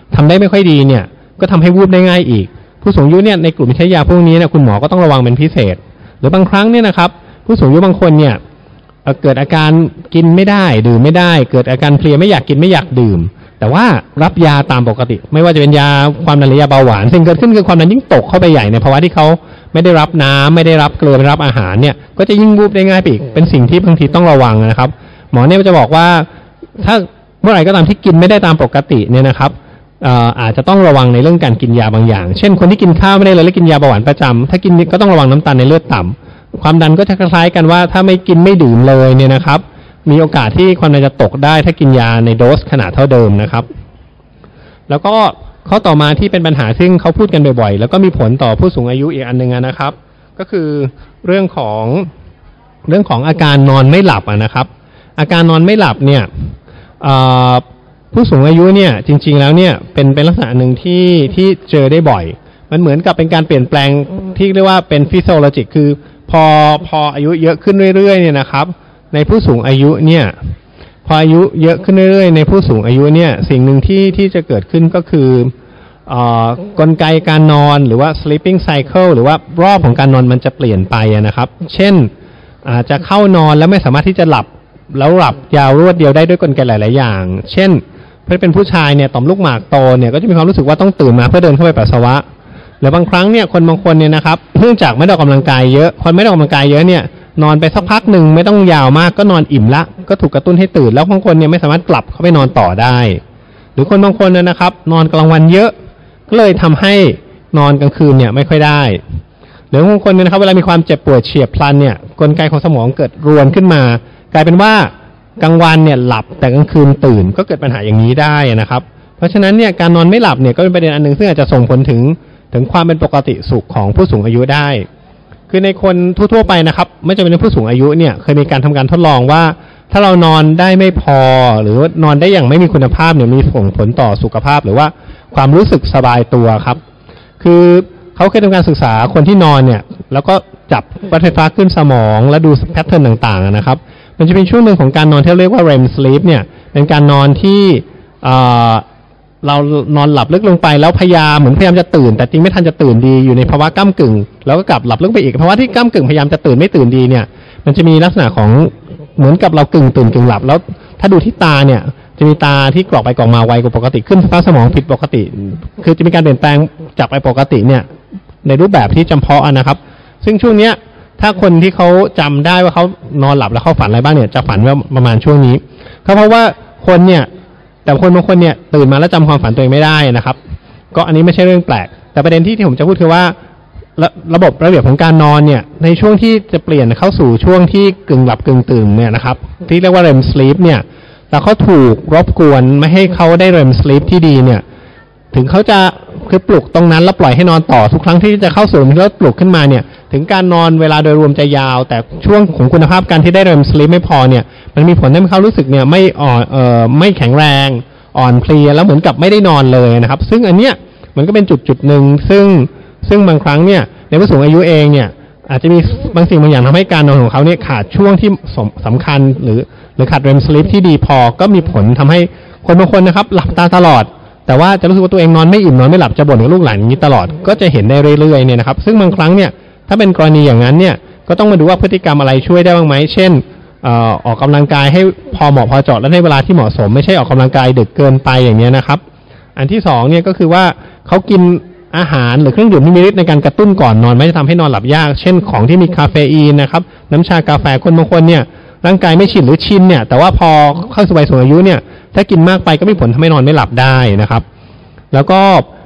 ทำได้ไม่ค่อยดีเนี่ยก็ทำให้วูบได้ง่ายอีกผู้สูงอายุเนี่ยในกลุ่มใช้ยาพวกนี้เนี่ยคุณหมอก็ต้องระวังเป็นพิเศษหรือบางครั้งเนี่ยนะครับผู้สูงอายุบางคนเนี่ยเกิดอาการกินไม่ได้ดื่มไม่ได้เกิดอาการเพลียไม่อยากกินไม่อยากดื่มแต่ว่ารับยาตามปกติไม่ว่าจะเป็นยาความดันหรือยาเบาหวานสิ่งเกิดขึ้นคือความดันยิ่งตกเข้าไปใหญ่ในภาวะที่เขาไม่ได้รับน้ำไม่ได้รับเกลือไม่ได้รับอาหารเนี่ยก็จะยิ่งวูบได้ง่ายไปอีกเป็นสิ่งที่บางทีต้องระวังนะครับหมอเนี่ยจะบอกว่าถ้าเมื่อไหร่ก็ตามที่กินไม่ได้ตามปกติเนี่ยนะครับอาจจะต้องระวังในเรื่องการกินยาบางอย่างเช่นคนที่กินข้าวไม่ได้เลยแล้วกินยาเบาหวานประจำถ้ากินก็ต้องระวังน้ำตาลในเลือดต่ำความดันก็จะคล้ายๆกันว่าถ้าไม่กินไม่ดื่มเลยเนี่ยนะครับมีโอกาสที่ความดันจะตกได้ถ้ากินยาในโดสขนาดเท่าเดิมนะครับแล้วก็ข้อต่อมาที่เป็นปัญหาซึ่งเขาพูดกันบ่อยๆแล้วก็มีผลต่อผู้สูงอายุอีกอันหนึ่งนะครับก็คือเรื่องของเรื่องของอาการนอนไม่หลับนะครับอาการนอนไม่หลับเนี่ยผู้สูงอายุเนี่ยจริงๆแล้วเนี่ยเป็นเป็นลักษณะหนึ่งที่ที่เจอได้บ่อยมันเหมือนกับเป็นการเปลี่ยนแปลงที่เรียกว่าเป็นฟิสิโอโลจิกคือพอพออายุเยอะขึ้นเรื่อยๆเนี่ยนะครับในผู้สูงอายุเนี่ยพออายุเยอะขึ้นเรื่อยๆในผู้สูงอายุเนี่ยสิ่งหนึ่งที่ที่จะเกิดขึ้นก็คือกลไกการนอนหรือว่า sleeping cycle หรือว่ารอบของการนอนมันจะเปลี่ยนไปนะครับเช่นอาจจะเข้านอนแล้วไม่สามารถที่จะหลับแล้วหลับยาวรวดเดียวได้ด้วยกลไกหลายๆอย่างเช่นถ้าเป็นผู้ชายเนี่ยต่อมลูกหมากโตเนี่ยก็จะมีความรู้สึกว่าต้องตื่นมาเพื่อเดินเข้าไปปัสสาวะหรือบางครั้งเนี่ยคนบางคนเนี่ยนะครับเนื่องจากไม่ได้ออกกำลังกายเยอะคนไม่ได้ออกกำลังกายเยอะเนี่ยนอนไปสักพักหนึ่งไม่ต้องยาวมากก็นอนอิ่มละก็ถูกกระตุ้นให้ตื่นแล้วบางคนเนี่ยไม่สามารถกลับเข้าไปนอนต่อได้หรือคนบางคนเนี่ยนะครับนอนกลางวันเยอะก็เลยทำให้นอนกลางคืนเนี่ยไม่ค่อยได้หรือบางคนเนี่ยนะครับเวลามีความเจ็บปวดเฉียบพลันเนี่ยกลไกของสมองเกิดรวนขึ้นมากลายเป็นว่ากลางวันเนี่ยหลับแต่กลางคืนตื่นก็เกิดปัญหาอย่างนี้ได้นะครับเพราะฉะนั้นเนี่ยการนอนไม่หลับเนี่ยก็เป็นประเด็นอันหนึ่งซึ่งอาจจะส่งผลถึงถึงความเป็นปกติสุขของผู้สูงอายุได้คือในคนทั่วๆไปนะครับไม่จำเป็นผู้สูงอายุเนี่ยเคยมีการทำการทดลองว่าถ้าเรานอนได้ไม่พอหรือนอนได้อย่างไม่มีคุณภาพเนี่ยมีผลผลต่อสุขภาพหรือว่าความรู้สึกสบายตัวครับคือเขาเคยทำการศึกษาคนที่นอนเนี่ยแล้วก็จับวัดไฟฟ้าขึ้นสมองและดูแพทเทิร์นต่างๆนะครับมันจะเป็นช่วงหนึ่งของการนอนที่เรียกว่า เรม sleep เนี่ยเป็นการนอนที่เรานอนหลับลึกลงไปแล้วพยายามเหมือนพยายามจะตื่นแต่จริงไม่ทันจะตื่นดีอยู่ในภาวะก้ำกึ่งแล้วก็กลับหลับลึกไปอีกภาวะที่ก้ำกึ่งพยายามจะตื่นไม่ตื่นดีเนี่ยมันจะมีลักษณะของเหมือนกับเรากึ่งตื่นกึ่งหลับแล้วถ้าดูที่ตาเนี่ยจะมีตาที่กรอกไปกรอกมาไวกว่าปกติขึ้นไฟฟ้าสมองผิดปกติคือจะมีการเปลี่ยนแปลงจากไปปกติเนี่ยในรูปแบบที่จำเพาะนะครับซึ่งช่วงเนี้ยถ้าคนที่เขาจำได้ว่าเขานอนหลับแล้วเขาฝันอะไรบ้างเนี่ยจะฝันว่าประมาณช่วงนี้ก็เพราะว่าคนเนี่ยแต่คนบางคนเนี่ยตื่นมาแล้วจำความฝันตัวเองไม่ได้นะครับก็อันนี้ไม่ใช่เรื่องแปลกแต่ประเด็นที่ที่ผมจะพูดคือว่าระระบบระเบียบของการนอนเนี่ยในช่วงที่จะเปลี่ยนเข้าสู่ช่วงที่กึ่งหลับกึ่งตื่นเนี่ยนะครับที่เรียกว่า เรม sleep เนี่ยแล้วเขาถูกรบกวนไม่ให้เขาได้ เรม sleep ที่ดีเนี่ยถึงเขาจะคือปลุกตรงนั้นแล้วปล่อยให้นอนต่อทุกครั้งที่จะเข้าสู่แล้วปลุกขึ้นมาเนี่ยถึงการนอนเวลาโดยรวมจะยาวแต่ช่วงของคุณภาพการที่ได้ เรม sleep ไม่พอเนี่ยมันมีผลให้เขารู้สึกเนี่ยไม่อ่อนเอ่อไม่แข็งแรงอ่อนเพลียแล้วเหมือนกับไม่ได้นอนเลยนะครับซึ่งอันเนี้ยมันก็เป็นจุดจุดหนึ่งซึ่งซึ่งบางครั้งเนี่ยในผู้สูงอายุเองเนี่ยอาจจะมีบางสิ่งบางอย่างทำให้การนอนของเขาเนี่ยขาดช่วงที่สำคัญหรือหรือขาด เรม sleep ที่ดีพอก็มีผลทำให้คนบางคนนะครับหลับตาตลอดแต่ว่าจะรู้สึกว่าตัวเองนอนไม่อิ่มนอนไม่หลับจะบ่นกับลูกหลานอย่างนี้ตลอดก็จะเห็นได้เรื่อยๆเนี่ยนะครับซึ่งบางครั้งเนี่ยถ้าเป็นกรณีอย่างนั้นเนี่ยก็ต้องมาดูว่าพฤติกรรมอะไรช่วยได้บ้างไหมเช่นออกกำลังกายให้พอเหมาะพอเจาะและในเวลาที่เหมาะสมไม่ใช่ออกกำลังกายดึกเกินไปอย่างนี้นะครับอันที่สองเนี่ยก็คือว่าเขากินอาหารหรือเครื่องดื่มที่มีฤทธิ์ในการกระตุ้นก่อนนอนไม่จะทำให้นอนหลับยากเช่นของที่มีคาเฟอีนนะครับน้ำชากาแฟคนบางคนเนี่ยร่างกายไม่ชินหรือชินเนี่ยแต่ว่าพอเข้าสู่วัยสูงอายุเนี่ยถ้ากินมากไปก็มีผลทำให้นอนไม่หลับได้นะครับแล้วก็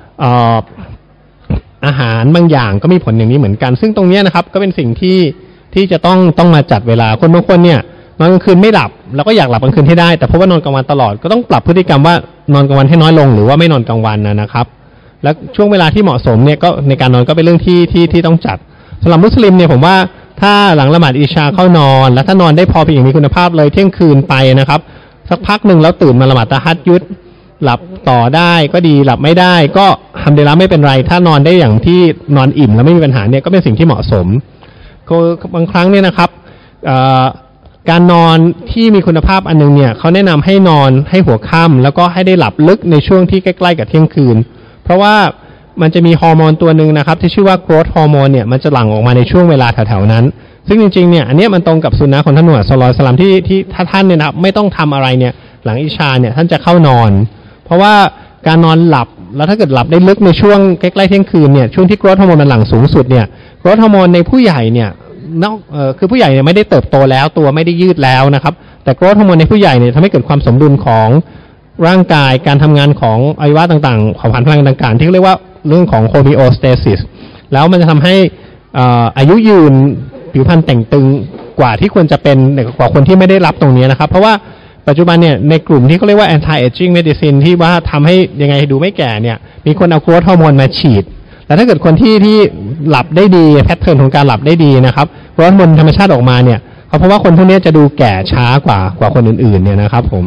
อาหารบางอย่างก็มีผลอย่างนี้เหมือนกันซึ่งตรงนี้นะครับก็เป็นสิ่งที่ที่จะต้องต้องมาจัดเวลาคนบางคนเนี่ยนอนกลางคืนไม่หลับแล้วก็อยากหลับกลางคืนให้ได้แต่เพราะว่านอนกลางวันตลอดก็ต้องปรับพฤติกรรมว่านอนกลางวันให้น้อยลงหรือว่าไม่นอนกลางวันนะครับและช่วงเวลาที่เหมาะสมเนี่ยก็ในการนอนก็เป็นเรื่องที่ที่ที่ต้องจัดสำหรับมุสลิมเนี่ยผมว่าถ้าหลังละหมาดอิชาเข้านอนแล้วถ้านอนได้พอเพียงมีคุณภาพเลยเที่ยงคืนไปนะครับสักพักหนึ่งแล้วตื่นมาละหมาดตะฮัดยุดหลับต่อได้ก็ดีหลับไม่ได้ก็ฮัมดุลิลละห์ไม่เป็นไรถ้านอนได้อย่างที่นอนอิ่มแล้วไม่มีปัญหาเนี่ยก็เป็นสิ่งที่เหมาะสมก็บางครั้งเนี่ยนะครับการนอนที่มีคุณภาพอันนึงเนี่ยเขาแนะนำให้นอนให้หัวค่ำแล้วก็ให้ได้หลับลึกในช่วงที่ใกล้ๆกับเที่ยงคืนเพราะว่ามันจะมีฮอร์โมนตัวหนึ่งนะครับที่ชื่อว่า growth hormone เนี่ยมันจะหลั่งออกมาในช่วงเวลาแถวๆนั้นซึ่งจริงๆเนี่ยอันนี้มันตรงกับสุนนะของท่านหนวดศ็อลลัลลอฮุอะลัยฮิวะซัลลัมที่ที่ถ้าท่านเนี่ยนะครับไม่ต้องทำอะไรเนี่ยหลังอิชาเนี่ยท่านจะเข้านอนเพราะว่าการนอนหลับแล้วถ้าเกิดหลับได้ลึกในช่วงใกล้ๆเที่ยงคืนเนี่ยช่วงที่ growth hormone มันหลั่งสูงสุดเนี่ย growth hormone ในผู้ใหญ่เนี่ยนอกเอ่อคือผู้ใหญ่เนี่ยไม่ได้เติบโตแล้วตัวไม่ได้ยืดแล้วนะครับแต่ growth hormone ในผู้ใหญ่เนี่ยทำให้เกิดความสมดุลของร่างกายการทำงานของอวัยวะต่างๆของผ่านพลังต่างๆที่เรียกว่าเรื่องของ homeostasis แล้วมันจะทำให้อ่าอายุยืนผิวพรรณแต่งตึงกว่าที่ควรจะเป็นกว่าคนที่ไม่ได้รับตรงนี้นะครับเพราะว่าปัจจุบันเนี่ยในกลุ่มที่เขาเรียกว่า anti aging medicine ที่ว่าทำให้ยังไงดูไม่แก่เนี่ยมีคนเอา growth hormone มาฉีดแต่ถ้าเกิดคนที่ที่หลับได้ดีแพทเทิร์นของการหลับได้ดีนะครับ growth hormone ธรรมชาติออกมาเนี่ยเขาเพราะว่าคนพวกนี้จะดูแก่ช้ากว่ากว่าคนอื่นๆเนี่ยนะครับผม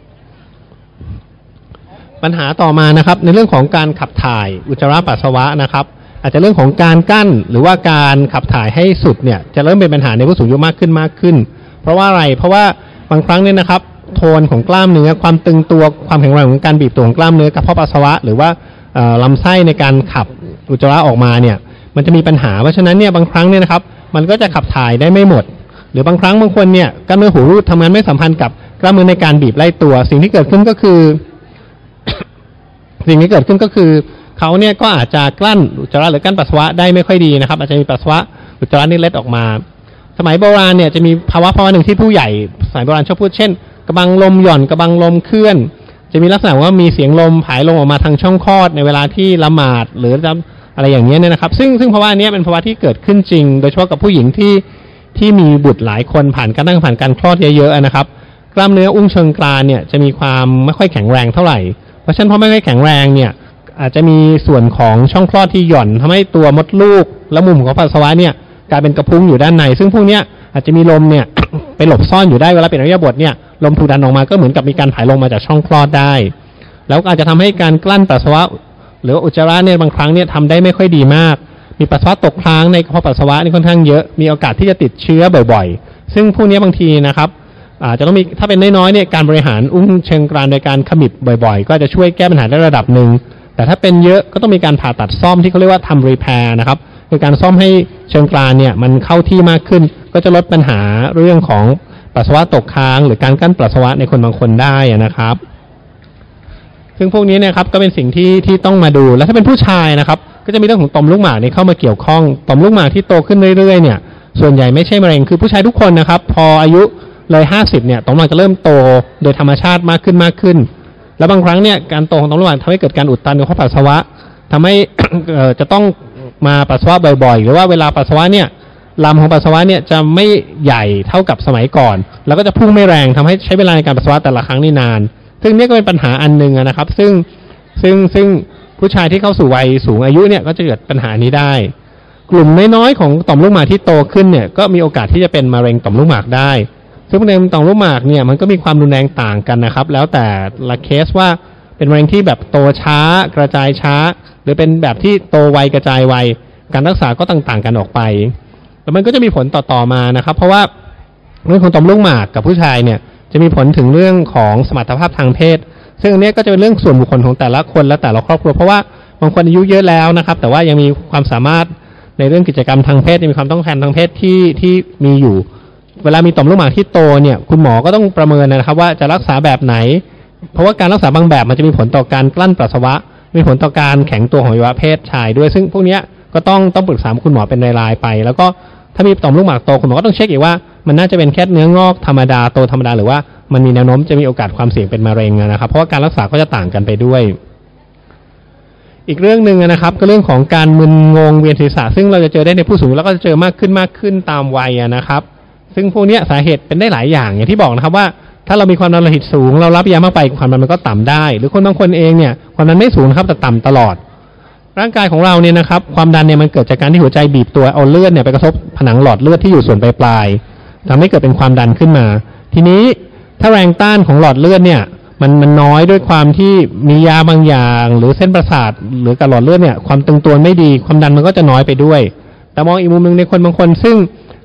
ปัญหาต่อมานะครับในเรื่องของการขับถ่ายอุจจาระปัสสาวะนะครับอาจจะเรื่องของการกั้นหรือว่าการขับถ่ายให้สุดเนี่ยจะเริ่มเป็นปัญหาในผู้สูงอายุมากขึ้นมากขึ้นเพราะว่าอะไรเพราะว่าบางครั้งเนี่ยนะครับโทนของกล้ามเนื้อความตึงตัวความแข็งแรงของการบีบตัวของกล้ามเนื้อกระเพาะปัสสาวะหรือว่าลำไส้ในการขับอุจจาระออกมาเนี่ยมันจะมีปัญหาเพราะฉะนั้นเนี่ยบางครั้งเนี่ยนะครับมันก็จะขับถ่ายได้ไม่หมดหรือบางครั้งบางคนเนี่ยกล้ามเนื้อหูรูดทำงานไม่สัมพันธ์กับกล้ามเนื้อในการบีบไล่ตัวสิ่งที่เกิดขึ้นก็คือ สิ่งที่เกิดขึ้นก็คือเขาเนี่ยก็อาจจะกลั้นอุจจาระหรือกั้นปัสสาวะได้ไม่ค่อยดีนะครับอาจจะมีปัสสาวะอุจจาระนี่เล็ดออกมาสมัยโบราณเนี่ยจะมีภาวะภาวะหนึ่งที่ผู้ใหญ่สมัยโบราณชอบพูดเช่นกระบังลมหย่อนกระบังลมเคลื่อนจะมีลักษณะว่ามีเสียงลมผายลมออกมาทางช่องคลอดในเวลาที่ละหมาดหรืออะไรอย่างเงี้ยเนี่ยนะครับซึ่งซึ่งภาวะนี้เป็นภาวะที่เกิดขึ้นจริงโดยเฉพาะกับผู้หญิงที่ที่มีบุตรหลายคนผ่านการตั้งผ่านการคลอดเยอะๆนะครับกล้ามเนื้ออุ้งเชิงกรานเนี่ยจะมีความไม่ค่อยแข็งแรงเท่าไหร่เพราะฉะนั้นพอไม่ค่อยแข็งแรงเนี่ยอาจจะมีส่วนของช่องคลอดที่หย่อนทำให้ตัวมดลูกและมุมของปัสสาวะเนี่ยกลายเป็นกระพุ้งอยู่ด้านในซึ่งพวกเนี้ยอาจจะมีลมเนี่ย ไปหลบซ่อนอยู่ได้เวลาเป็นอริยบทเนี่ยลมถูกดันออกมาก็เหมือนกับมีการผายลมมาจากช่องคลอดได้แล้วอาจจะทำให้การกลั้นปัสสาวะหรืออุจจาระเนี่ยบางครั้งเนี่ยทำได้ไม่ค่อยดีมากมีปัสสาวะตกค้างในกระเพาะปัสสาวะนี่ค่อนข้างเยอะมีโอกาสที่จะติดเชื้อบ่อยๆซึ่งพวกนี้บางทีนะครับอาจจะต้องมีถ้าเป็นน้อยๆเนี่ยการบริหารอุ้งเชิงกรานโดยการขมิบบ่อยๆก็จะช่วยแก้ปัญหาได้ระดับหนึ่งแต่ถ้าเป็นเยอะก็ต้องมีการผ่าตัดซ่อมที่เขาเรียกว่าทำรีแพร์นะครับคือการซ่อมให้เชิงกรานเนี่ยมันเข้าที่มากขึ้นก็จะลดปัญหาเรื่องของปัสสาวะตกค้างหรือการกั้นปัสสาวะในคนบางคนได้นะครับซึ่งพวกนี้เนี่ยครับก็เป็นสิ่งที่ที่ต้องมาดูแล้วถ้าเป็นผู้ชายนะครับก็จะมีเรื่องของต่อมลูกหมากนี่เข้ามาเกี่ยวข้องต่อมลูกหมากที่โตขึ้นเรื่อยๆเนี่ยส่วนใหญ่ไม่ใช่มะเร็งคือผู้ชายทุกคนนะครับพออายุเลยห้าสิบเนี่ยต่อมลูกหมากจะเริ่มโตโดยธรรมชาติมากขึ้นมากขึ้นแล้วบางครั้งเนี่ยการโตของต่อมลูกหมากทำให้เกิดการอุดตันในกระเพาะปัสสาวะทำให้ จะต้องมาปัสสาวะบ่อยๆหรือว่าเวลาปัสสาวะเนี่ยลำของปัสสาวะเนี่ยจะไม่ใหญ่เท่ากับสมัยก่อนแล้วก็จะพุ่งไม่แรงทำให้ใช้เวลาในการปัสสาวะแต่ละครั้งนี่นานซึ่งนี่ก็เป็นปัญหาอันหนึ่งนะครับซึ่งซึ่งซึ่งผู้ชายที่เข้าสู่วัยสูงอายุเนี่ยก็จะเกิดปัญหานี้ได้กลุ่มน้อยๆของต่อมลูกหมากที่โตขึ้นเนี่ยก็มีโอกาสที่จะเป็นมะเร็งต่อมลูกหมากได้ซึ่งมะเร็งต่อมลูกหมากเนี่ยมันก็มีความรุนแรงต่างกันนะครับแล้วแต่ละเคสว่าเป็นมะเร็งที่แบบโตช้ากระจายช้าหรือเป็นแบบที่โตไวกระจายไวการรักษาก็ต่างๆกันออกไปแล้วมันก็จะมีผลต่อๆมานะครับเพราะว่าเรื่องของต่อมลูกหมากกับผู้ชายเนี่ยจะมีผลถึงเรื่องของสมรรถภาพทางเพศซึ่งอันนี้ก็จะเป็นเรื่องส่วนบุคคลของแต่ละคนและแต่ละครอบครัวเพราะว่าบางคนอายุเยอะแล้วนะครับแต่ว่ายังมีความสามารถในเรื่องกิจกรรมทางเพศยังมีความต้องการทางเพศที่ที่มีอยู่เวลามีต่อมลูกหมากที่โตเนี่ยคุณหมอก็ต้องประเมินนะครับว่าจะรักษาแบบไหนเพราะว่าการรักษาบางแบบมันจะมีผลต่อการกลั้นปัสสาวะมีผลต่อการแข็งตัวของอวัยวะเพศชายด้วยซึ่งพวกนี้ก็ต้องต้องปรึกษาคุณหมอเป็นรายๆไปแล้วก็ถ้ามีต่อมลูกหมากโตคุณหมอก็ต้องเช็คอีกว่ามันน่าจะเป็นแค่เนื้องอกธรรมดาโตธรรมดาหรือว่ามันมีแนวโน้มจะมีโอกาสความเสี่ยงเป็นมะเร็งนะครับเพราะว่าการรักษาก็จะต่างกันไปด้วยอีกเรื่องหนึ่งนะครับก็เรื่องของการมึนงงเวียนศีรษะซึ่งเราจะเจอได้ในผู้สูงแล้วก็จะเจอมากขึ้นมากขึ้นตามวัยนะครับซึ่งพวกนี้สาเหตุเป็นได้หลายอย่างอย่างที่บอกนะครับว่าถ้าเรามีความดันโลหิตสูงเรารับยามากไปความดันมันก็ต่ำได้หรือคนบางคนเองเนี่ยความดันไม่สูงนะครับแต่ต่ำตลอดร่างกายของเราเนี่ยนะครับความดันเนี่ยมันเกิดจากการที่หัวใจบีบตัวเอาเลือดเนี่ยไปกระทบผนังหลอดเลือดที่อยู่ส่วนปลายๆทำให้เกิดเป็นความดันขึ้นมาทีนี้ถ้าแรงต้านของหลอดเลือดเนี่ยมันมันน้อยด้วยความที่มียาบางอย่างหรือเส้นประสาทหรือกับหลอดเลือดเนี่ยความตึงตัวไม่ดีความดันมันก็จะน้อยไปด้วยแต่มองอีกมุมนึงในคนบางคนซึ่ง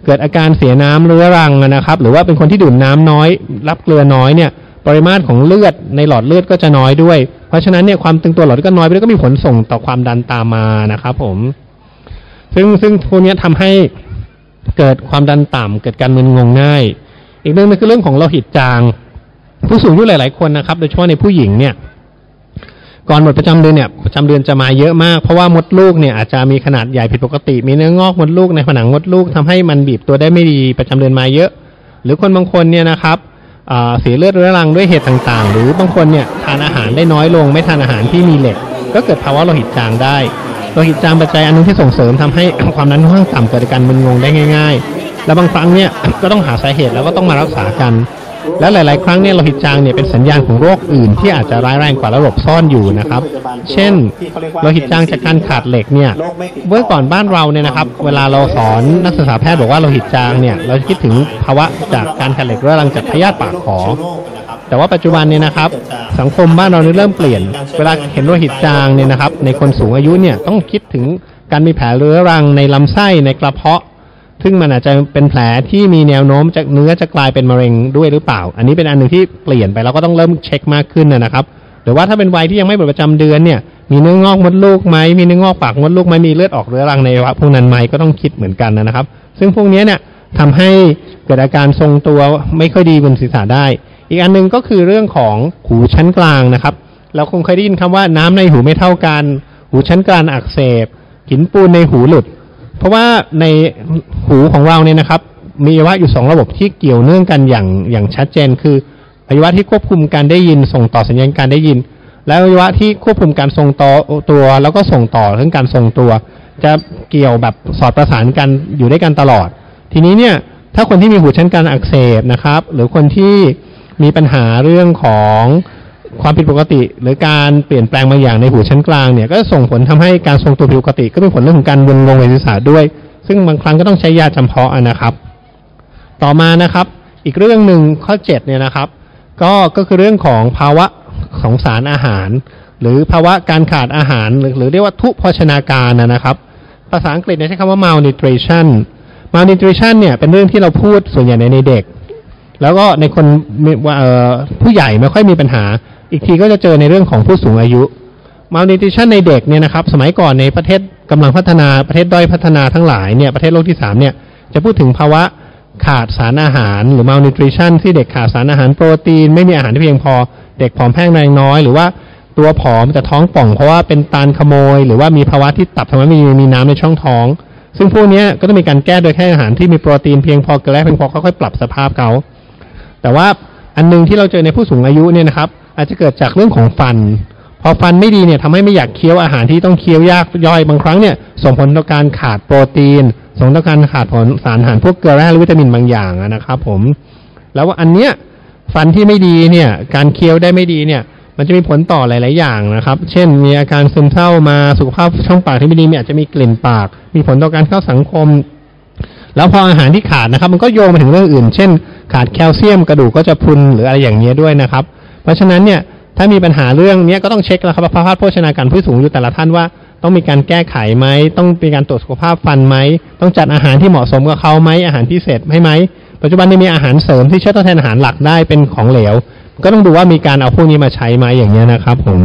เกิดอาการเสียน้ำเรื้อรังนะครับหรือว่าเป็นคนที่ดื่มน้ำน้อยรับเกลือน้อยเนี่ยปริมาตรของเลือดในหลอดเลือดก็จะน้อยด้วยเพราะฉะนั้นเนี่ยความตึงตัวหลอดเลือดก็น้อยไปแล้วก็มีผลส่งต่อความดันตามมานะครับผมซึ่งซึ่งพวกนี้ทำให้เกิดความดันต่ำเกิดการมึนงงง่ายอีกเรื่องนึงคือเรื่องของโลหิตจางผู้สูงอายุหลายๆคนนะครับโดยเฉพาะในผู้หญิงเนี่ยก่อนหมดประจำเดือนเนี่ยประจำเดือนจะมาเยอะมากเพราะว่ามดลูกเนี่ยอาจจะมีขนาดใหญ่ผิดปกติมีเนื้องอกมดลูกในผนังมดลูกทำให้มันบีบตัวได้ไม่ดีประจำเดือนมาเยอะหรือคนบางคนเนี่ยนะครับเสียเลือดเรื้อรังด้วยเหตุต่างๆหรือบางคนเนี่ยทานอาหารได้น้อยลงไม่ทานอาหารที่มีเหล็กก็เกิดภาวะโลหิตจางได้โลหิตจางปัจจัยอันนึงที่ส่งเสริมทำให้ความดันค่อนข้างต่ำเกิดการมึนงงได้ง่ายๆและบางครั้งเนี่ยก็ต้องหาสาเหตุแล้วก็ต้องมารักษากันและหลายๆครั้งเนี่ยโลหิตจางเนี่ยเป็นสัญญาณของโรคอื่นที่อาจจะร้ายแรงกว่าระบบซ่อนอยู่นะครับเช่นโลหิตจางจากการขาดเหล็กเนี่ยเมื่อก่อนบ้านเราเนี่ยนะครับเวลาเราสอนนักศึกษาแพทย์บอกว่าโลหิตจางเนี่ยเราคิดถึงภาวะจากการขาดเหล็กเรื้อรังจากพยาธิปากขอแต่ว่าปัจจุบันเนี่ยนะครับสังคมบ้านเราเริ่มเปลี่ยนเวลาเห็นโลหิตจางเนี่ยนะครับในคนสูงอายุเนี่ยต้องคิดถึงการมีแผลเรื้อรังในลำไส้ในกระเพาะซึ่งมันอาจจะเป็นแผลที่มีแนวโน้มจากเนื้อจะกลายเป็นมะเร็งด้วยหรือเปล่าอันนี้เป็นอันหนึ่งที่เปลี่ยนไปเราก็ต้องเริ่มเช็คมากขึ้นนะครับหรือว่าถ้าเป็นวัยที่ยังไม่หมดประจำเดือนเนี่ยมีเนื้องอกมดลูกไหมมีเนื้องอกปากมดลูกไหมมีเลือดออกเรื้อรังในอวัยวะพวกนั้นไหมก็ต้องคิดเหมือนกันนะครับซึ่งพวกนี้เนี่ยทำให้เกิดอาการทรงตัวไม่ค่อยดีบนศีรษะได้อีกอันนึงก็คือเรื่องของหูชั้นกลางนะครับเราคงเคยได้ยินคำว่าน้ำในหูไม่เท่ากันหูชั้นกลางอักเสบหินปูนในหูหลุดเพราะว่าในหูของเราเนี่ยนะครับมีอวัยวะอยู่สองระบบที่เกี่ยวเนื่องกันอย่างอย่างชัดเจนคืออวัยวะที่ควบคุมการได้ยินส่งต่อสัญญาณการได้ยินและอวัยวะที่ควบคุมการทรงต่อตัวแล้วก็ส่งต่อเรื่องการทรงตัวจะเกี่ยวแบบสอดประสานกันอยู่ด้วยกันตลอดทีนี้เนี่ยถ้าคนที่มีหูชั้นกลางอักเสบนะครับหรือคนที่มีปัญหาเรื่องของความผิดปกติหรือการเปลี่ยนแปลงบางอย่างในหูชั้นกลางเนี่ยก็ส่งผลทำให้การทรงตัวผิดปกติก็มีผลเรื่องของการวนงงในศีรษะด้วยซึ่งบางครั้งก็ต้องใช้ยาจำเพาะนะครับต่อมานะครับอีกเรื่องหนึ่งข้อเจ็ดเนี่ยนะครับก็ก็คือเรื่องของภาวะของสารอาหารหรือภาวะการขาดอาหารหรือหรือเรียกว่าทุพโภชนาการนะครับภาษาอังกฤษใช้คำว่า malnutrition malnutrition เนี่ยเป็นเรื่องที่เราพูดส่วนใหญ่ในเด็กแล้วก็ในคนผู้ใหญ่ไม่ค่อยมีปัญหาอีกทีก็จะเจอในเรื่องของผู้สูงอายุ malnutrition ในเด็กเนี่ยนะครับสมัยก่อนในประเทศกำลังพัฒนาประเทศด้อยพัฒนาทั้งหลายเนี่ยประเทศโลกที่สามเนี่ยจะพูดถึงภาวะขาดสารอาหารหรือ malnutrition ที่เด็กขาดสารอาหารโปรตีนไม่มีอาหารที่เพียงพอเด็กผอมแห้งแรงน้อยหรือว่าตัวผอมแต่ท้องป่องเพราะว่าเป็นตาลขโมยหรือว่ามีภาวะที่ตับทำให้มีมีน้ำในช่องท้องซึ่งพวกนี้ก็ต้องมีการแก้โดยให้อาหารที่มีโปรตีนเพียงพอเกลือเพียงพอค่อยๆปรับสภาพเขาแต่ว่าอันนึงที่เราเจอในผู้สูงอายุเนี่ยนะครับอาจจะเกิดจากเรื่องของฟันพอฟันไม่ดีเนี่ยทำให้ไม่อยากเคี้ยวอาหารที่ต้องเคี้ยวยากย่อยบางครั้งเนี่ยส่งผลต่อการขาดโปรตีนส่งต่อการขาดผลสารอาหารพวกเกลือแร่หรือวิตามินบางอย่างนะครับผมแล้วอันเนี้ยฟันที่ไม่ดีเนี่ยการเคี้ยวได้ไม่ดีเนี่ยมันจะมีผลต่อหลายๆอย่างนะครับเช่นมีอาการซึมเศร้ามาสุขภาพช่องปากที่ไม่ดีมีอาจจะมีกลิ่นปากมีผลต่อการเข้าสังคมแล้วพออาหารที่ขาดนะครับมันก็โยงไปถึงเรื่องอื่นเช่นขาดแคลเซียมกระดูกก็จะพรุนหรืออะไรอย่างเงี้ยด้วยนะครับเพราะฉะนั้นเนี่ยถ้ามีปัญหาเรื่องนี้ก็ต้องเช็คแล้วครับภาวะโภชนาการผู้สูงอายุแต่ละท่านว่าต้องมีการแก้ไขไหมต้องมีการตรวจสุขภาพฟันไหมต้องจัดอาหารที่เหมาะสมกับเขาไหมอาหารพิเศษให้ไหมปัจจุบันนี้มีอาหารเสริมที่ช่วยทดแทนอาหารหลักได้เป็นของเหลวก็ต้องดูว่ามีการเอาพวกนี้มาใช้ไหมอย่างเงี้ยนะครับผม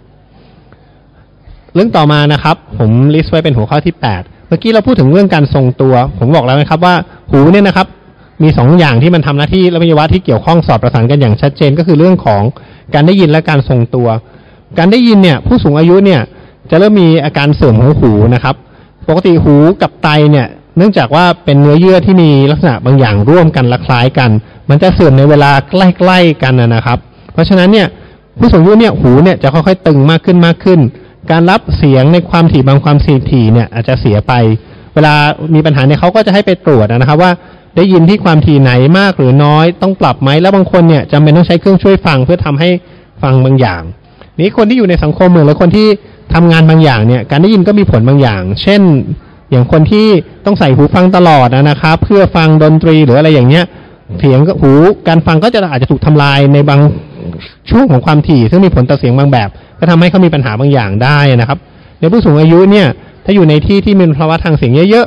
เรื่องต่อมานะครับผมลิสต์ไว้เป็นหัวข้อที่แปดเมื่อกี้เราพูดถึงเรื่องการทรงตัวผมบอกแล้วนะครับว่าหูเนี่ยนะครับมีสองอย่างที่มันทำหน้าที่และอวัยวะที่เกี่ยวข้องสอดประสานกันอย่างชัดเจนก็คือเรื่องของการได้ยินและการทรงตัวการได้ยินเนี่ยผู้สูงอายุเนี่ยจะเริ่มมีอาการเสื่อมของหูนะครับปกติหูกับไตเนี่ยเนื่องจากว่าเป็นเนื้อเยื่อที่มีลักษณะบางอย่างร่วมกันและคล้ายกันมันจะเสื่อมในเวลาใกล้ๆกันนะครับเพราะฉะนั้นเนี่ยผู้สูงอายุเนี่ยหูเนี่ยจะค่อยๆตึงมากขึ้นมากขึ้นการรับเสียงในความถี่บางความถี่เนี่ยอาจจะเสียไปเวลามีปัญหาเนี่ยเขาก็จะให้ไปตรวจนะครับว่าได้ยินที่ความถี่ไหนมากหรือน้อยต้องปรับไหมแล้วบางคนเนี่ยจำเป็นต้องใช้เครื่องช่วยฟังเพื่อทำให้ฟังบางอย่างนี้คนที่อยู่ในสังคมหรือคนที่ทำงานบางอย่างเนี่ยการได้ยินก็มีผลบางอย่างเช่นอย่างคนที่ต้องใส่หูฟังตลอดนะครับเพื่อฟังดนตรีหรืออะไรอย่างเงี้ยเสียงหูการฟังก็จะอาจจะถูกทำลายในบางช่วงของความถี่ซึ่งมีผลต่อเสียงบางแบบก็ทำให้เขามีปัญหาบางอย่างได้นะครับในผู้สูงอายุเนี่ยถ้าอยู่ในที่ที่มีภาวะทางเสียงเยอะๆ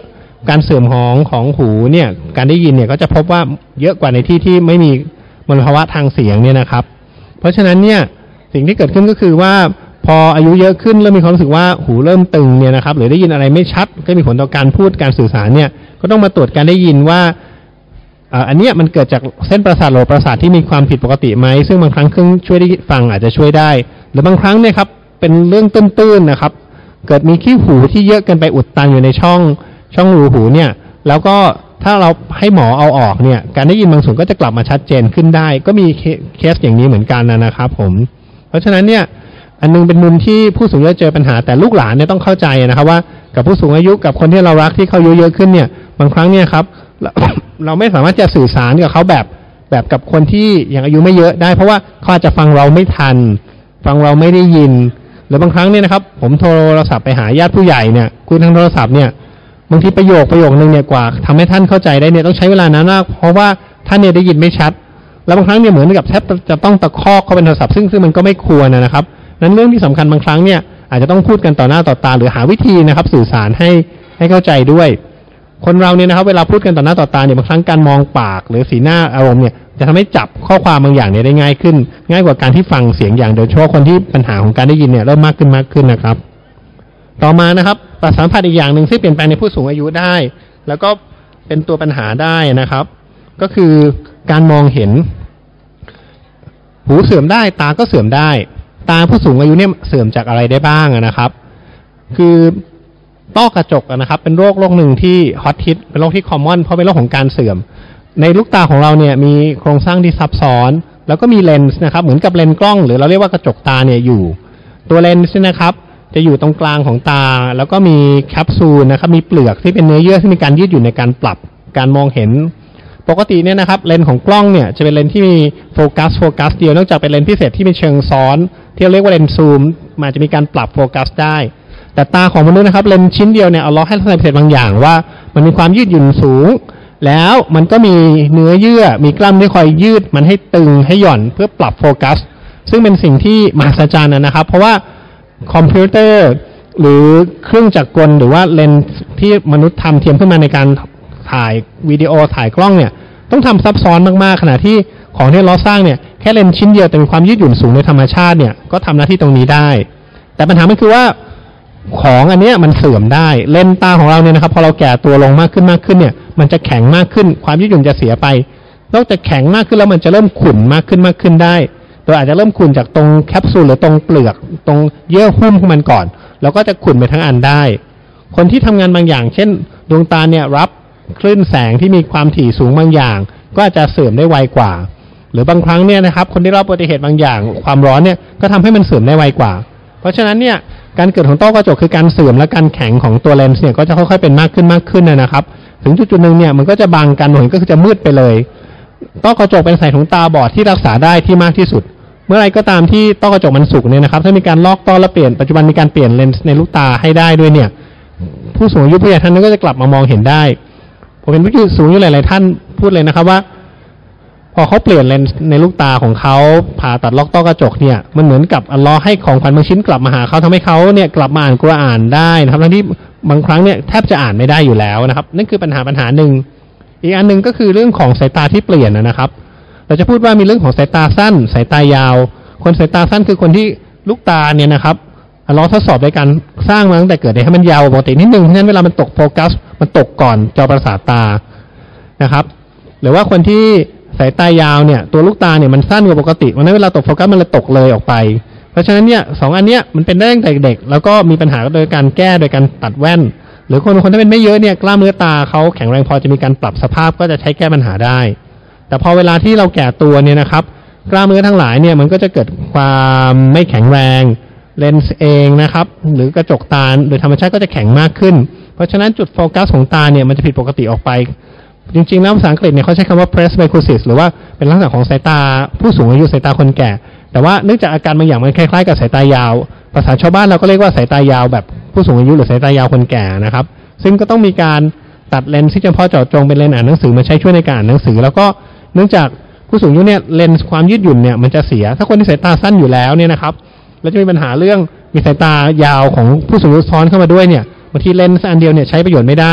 การเสื่อมของของหูเนี่ยการได้ยินเนี่ยก็จะพบว่าเยอะกว่าในที่ที่ไม่มีมลภาวะทางเสียงเนี่ยนะครับเพราะฉะนั้นเนี่ยสิ่งที่เกิดขึ้นก็คือว่าพออายุเยอะขึ้นเริ่มมีความรู้สึกว่าหูเริ่มตึงเนี่ยนะครับหรือได้ยินอะไรไม่ชัดก็มีผลต่อการพูดการสื่อสารเนี่ยก็ต้องมาตรวจการได้ยินว่าอันนี้มันเกิดจากเส้นประสาทโหลประสาทที่มีความผิดปกติไหมซึ่งบางครั้งเครื่องช่วยได้ฟังอาจจะช่วยได้หรือบางครั้งเนี่ยครับเป็นเรื่องตื้นๆนะครับเกิดมีขี้หูที่เยอะเกินไปอุดตันอยู่ในช่องช่องรูหูเนี่ยแล้วก็ถ้าเราให้หมอเอาออกเนี่ยการได้ยินบางส่วนก็จะกลับมาชัดเจนขึ้นได้ก็มีเคสอย่างนี้เหมือนกันนะครับผมเพราะฉะนั้นเนี่ยอันนึงเป็นมุมที่ผู้สูงอายุเจอปัญหาแต่ลูกหลานเนี่ยต้องเข้าใจนะครับว่ากับผู้สูงอายุกับคนที่เรารักที่เขาอายุเยอะขึ้นเนี่ยบางครั้งเนี่ยครับเราไม่สามารถจะสื่อสารกับเขาแบบแบบกับคนที่ยังอายุไม่เยอะได้เพราะว่าเขาอาจจะฟังเราไม่ทันฟังเราไม่ได้ยินหรือบางครั้งเนี่ยนะครับผมโทรศัพท์ไปหาญาติผู้ใหญ่เนี่ยคุยทางโทรศัพท์เนี่ยบางทีประโยคประโยคนึงเนี่ยกว่าทำให้ท่านเข้าใจได้เนี่ยต้องใช้เวลานานมากเพราะว่าท่านเนี่ยได้ยินไม่ชัดแล้วบางครั้งเนี่ยเหมือนกับแทบจะต้องตะคอกเข้าเป็นโทรศัพท์ซึ่งซึ่งมันก็ไม่ควรนะครับนั้นเรื่องที่สำคัญบางครั้งเนี่ยอาจจะต้องพูดกันต่อหน้าต่อตาหรือหาวิธีนะครับสื่อสารให้ให้เข้าใจด้วยคนเราเนี่ยนะครับเวลาพูดกันต่อหน้าต่อตาเนี่ยบางครั้งการมองปากหรือสีหน้าอารมณ์เนี่ยจะทำให้จับข้อความบางอย่างเนี่ยได้ง่ายขึ้นง่ายกว่าการที่ฟังเสียงอย่างโดยเฉพาะคนที่ปัญหาของการได้ยินเนี่ยเริ่มมากขึ้นมากขึ้นนะครับต่อมานะครับประสาทสัมผัสอีกอย่างหนึ่งที่เปลี่ยนแปลงในผู้สูงอายุได้แล้วก็เป็นตัวปัญหาได้นะครับก็คือการมองเห็นหูเสื่อมได้ตาก็เสื่อมได้ตาผู้สูงอายุเนี่ยเสื่อมจากอะไรได้บ้างนะครับคือต้อกระจกนะครับเป็นโรคโรคหนึ่งที่ฮอตฮิตเป็นโรคที่คอมมอนเพราะเป็นโรคของการเสื่อมในลูกตาของเราเนี่ยมีโครงสร้างที่ซับซ้อนแล้วก็มีเลนส์นะครับเหมือนกับเลนส์กล้องหรือเราเรียกว่ากระจกตาเนี่ยอยู่ตัวเลนส์นะครับจะอยู่ตรงกลางของตาแล้วก็มีแคปซูลนะครับมีเปลือกที่เป็นเนื้อเยื่อที่มีการยืดหยุ่นในการปรับการมองเห็นปกติเนี่ยนะครับเลนส์ของกล้องเนี่ยจะเป็นเลนส์ที่มีโฟกัสโฟกัสเดียวนอกจากเป็นเลนส์พิเศษที่มีเชิงซ้อนที่เรียกว่าเลนส์ซูมมันจะมีการปรับโฟกัสได้แต่ตาของมนุษย์นะครับเลนส์ชิ้นเดียวเนี่ยเอาล็อกให้ลักษณะพิเศษบางอย่างว่ามันมีความยืดหยุ่นสูงแล้วมันก็มีเนื้อเยื่อมีกล้ามที่คอยยืดมันให้ตึงให้หย่อนเพื่อปรับโฟกัสซึ่งเป็นสิ่งที่มหัศจรรย์นะครับเพราะว่าคอมพิวเตอร์หรือเครื่องจักรกลหรือว่าเลนส์ที่มนุษย์ทำเทียมขึ้นมาในการถ่ายวิดีโอถ่ายกล้องเนี่ยต้องทำซับซ้อนมากๆขณะที่ของที่เราสร้างเนี่ยแค่เลนส์ชิ้นเดียวแต่มีความยืดหยุ่นสูงในธรรมชาติเนี่ยก็ทำหน้าที่ตรงนี้ได้แต่ปัญหามันคือว่าของอันนี้มันเสื่อมได้เลนส์ตาของเราเนี่ยนะครับพอเราแก่ตัวลงมากขึ้นมากขึ้นเนี่ยมันจะแข็งมากขึ้นความยืดหยุ่นจะเสียไปนอกจากแข็งมากขึ้นแล้วมันจะเริ่มขุ่นมากขึ้นมากขึ้นได้โดยอาจจะเริ่มขุ่นจากตรงแคปซูลหรือตรงเปลือกตรงเยื่อหุ้มของมันก่อนแล้วก็จะขุ่นไปทั้งอันได้คนที่ทำงานบางอย่างเช่นดวงตาเนี่ยรับคลื่นแสงที่มีความถี่สูงบางอย่างก็อาจจะเสื่อมได้ไวกว่าหรือบางครั้งเนี่ยนะครับคนที่รับอุบัติเหตุบางอย่างความร้อนเนี่ยก็ทำให้มันเสื่อมได้ไวกว่าเพราะฉะนั้นเนี่ยการเกิดของต้อกระจกคือการเสื่อมและการแข็งของตัวเลนส์เนี่ยก็จะค่อยๆเป็นมากขึ้นมากขึ้นนะครับถึงจุดๆนึงเนี่ยมันก็จะบังกันหน่อยก็คือจะมืดไปเลยต้อกระจกเป็นสายของตาบอดที่รักษาได้ที่มากที่สุดเมื่อไรก็ตามที่ต้อกระจกมันสุกเนี่ยนะครับถ้ามีการลอกต้อและเปลี่ยนปัจจุบันมีการเปลี่ยนเลนส์ในลูกตาให้ได้ด้วยเนี่ยผู้สูงอายุผู้ใหญ่ท่านนั้นก็จะกลับมามองเห็นได้ผมเป็นผู้สูงอายุหลายๆท่านพูดเลยนะครับว่าพอเขาเปลี่ยนเลนส์ในลูกตาของเขาผ่าตัดลอกต้อกระจกเนี่ยมันเหมือนกับอัลเลาะห์ให้ของขวัญบางชิ้นกลับมาหาเขาทำให้เขาเนี่ยกลับมาอ่านกุรอานได้นะครับทั้งที่บางครั้งเนี่ยแทบจะอ่านไม่ได้อยู่แล้วนะครับนั่นคือปัญหาปัญหาหนึ่งอีกอันหนึ่งก็คือเรื่องของสายตาที่เปลี่ยนนะครับเราจะพูดว่ามีเรื่องของสายตาสั้นสายตายาวคนสายตาสั้นคือคนที่ลูกตาเนี่ยนะครับอัลเลาะห์ทดสอบโดยการสร้างมาตั้งแต่เกิดให้มันยาวปกตินิดนึงเพราะฉะนั้นเวลามันตกโฟกัสมันตกก่อนจอประสาทตานะครับหรือว่าคนที่สายตายาวเนี่ยตัวลูกตาเนี่ยมันสั้นกว่าปกติวันนั้นเวลาตกโฟกัสมันเลยตกเลยออกไปเพราะฉะนั้นเนี่ยสองอันเนี้ยมันเป็นได้ตั้งแต่เด็กแล้วก็มีปัญหาโดยการแก้โดยการตัดแว่นหรือคนคนที่เป็นไม่เยอะเนี่ยกล้ามเนื้อตาเขาแข็งแรงพอจะมีการปรับสภาพก็จะใช้แก้ปัญหาได้แต่พอเวลาที่เราแก่ตัวเนี่ยนะครับกล้ามเนื้อทั้งหลายเนี่ยมันก็จะเกิดความไม่แข็งแรงเลนส์เองนะครับหรือกระจกตาโดยธรรมชาติก็จะแข็งมากขึ้นเพราะฉะนั้นจุดโฟกัสของตาเนี่ยมันจะผิดปกติออกไปจริงๆแล้วภาษาอังกฤษเนี่ยเขาใช้คำว่า presbycusis หรือว่าเป็นลักษณะของสายตาผู้สูงอายุสายตาคนแก่แต่ว่าเนื่องจากอาการบางอย่างมันคล้ายๆกับสายตายาวภาษาชาวบ้านเราก็เรียกว่าสายตายาวแบบผู้สูงอายุหรือสายตายาวคนแก่นะครับซึ่งก็ต้องมีการตัดเลนส์ที่เฉพาะเจาะจงเป็นเลนส์อ่านหนังสือมาใช้ช่วยในการอ่านหนังสือแล้วก็เนื่องจากผู้สูงอายุเนี่ยเลนส์ความยืดหยุ่นเนี่ยมันจะเสียถ้าคนที่สายตาสั้นอยู่แล้วเนี่ยนะครับแล้วจะมีปัญหาเรื่องมีสายตายาวของผู้สูงอายุซ้อนเข้ามาด้วยเนี่ยบางทีเลนส์อันเดียวเนี่ยใช้ประโยชน์ไม่ได้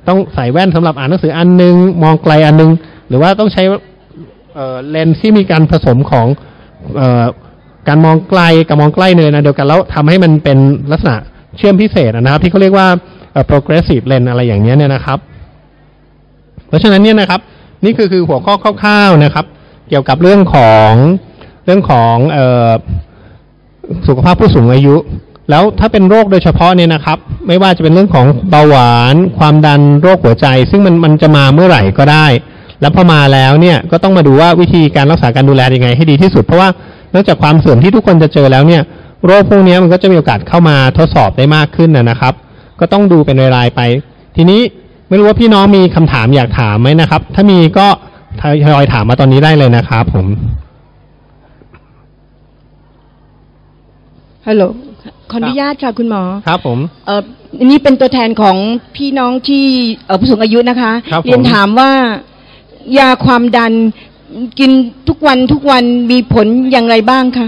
ต้องใส่แว่นสำหรับอ่านหนังสืออันนึงมองไกลอันนึงหรือว่าต้องใช้เอ่อเลนส์ที่มีการผสมของเอ่อการมองไกลกับมองใกล้ในเวลาเดียวกันแล้วทำให้มันเป็นลักษณะเชื่อมพิเศษนะครับที่เขาเรียกว่า progressive lens อะไรอย่างเงี้ยเนี่ยนะครับเพราะฉะนั้นเนี่ยนะครับนี่คือคือหัวข้อคร่าวๆนะครับเกี่ยวกับเรื่องของเรื่องของเอ่อสุขภาพผู้สูงอายุแล้วถ้าเป็นโรคโดยเฉพาะเนี่ยนะครับไม่ว่าจะเป็นเรื่องของเบาหวานความดันโรคหัวใจซึ่งมันมันจะมาเมื่อไหร่ก็ได้แล้วพอมาแล้วเนี่ยก็ต้องมาดูว่าวิธีการรักษาการดูแลยังไงให้ดีที่สุดเพราะว่านอกจากความเสื่อมที่ทุกคนจะเจอแล้วเนี่ยโรคพวกนี้มันก็จะมีโอกาสเข้ามาทดสอบได้มากขึ้นนะครับก็ต้องดูเป็นรายๆไปทีนี้ไม่รู้ว่าพี่น้องมีคำถามอยากถามไหมนะครับถ้ามีก็ทยอยถามมาตอนนี้ได้เลยนะครับผมฮัลโหลขออนุญาตค่ะคุณหมอครับผมเอ่อนี่เป็นตัวแทนของพี่น้องที่เอ่อผู้สูงอายุนะคะเรียนถามว่ายาความดันกินทุกวันทุกวันมีผลอย่างไรบ้างคะ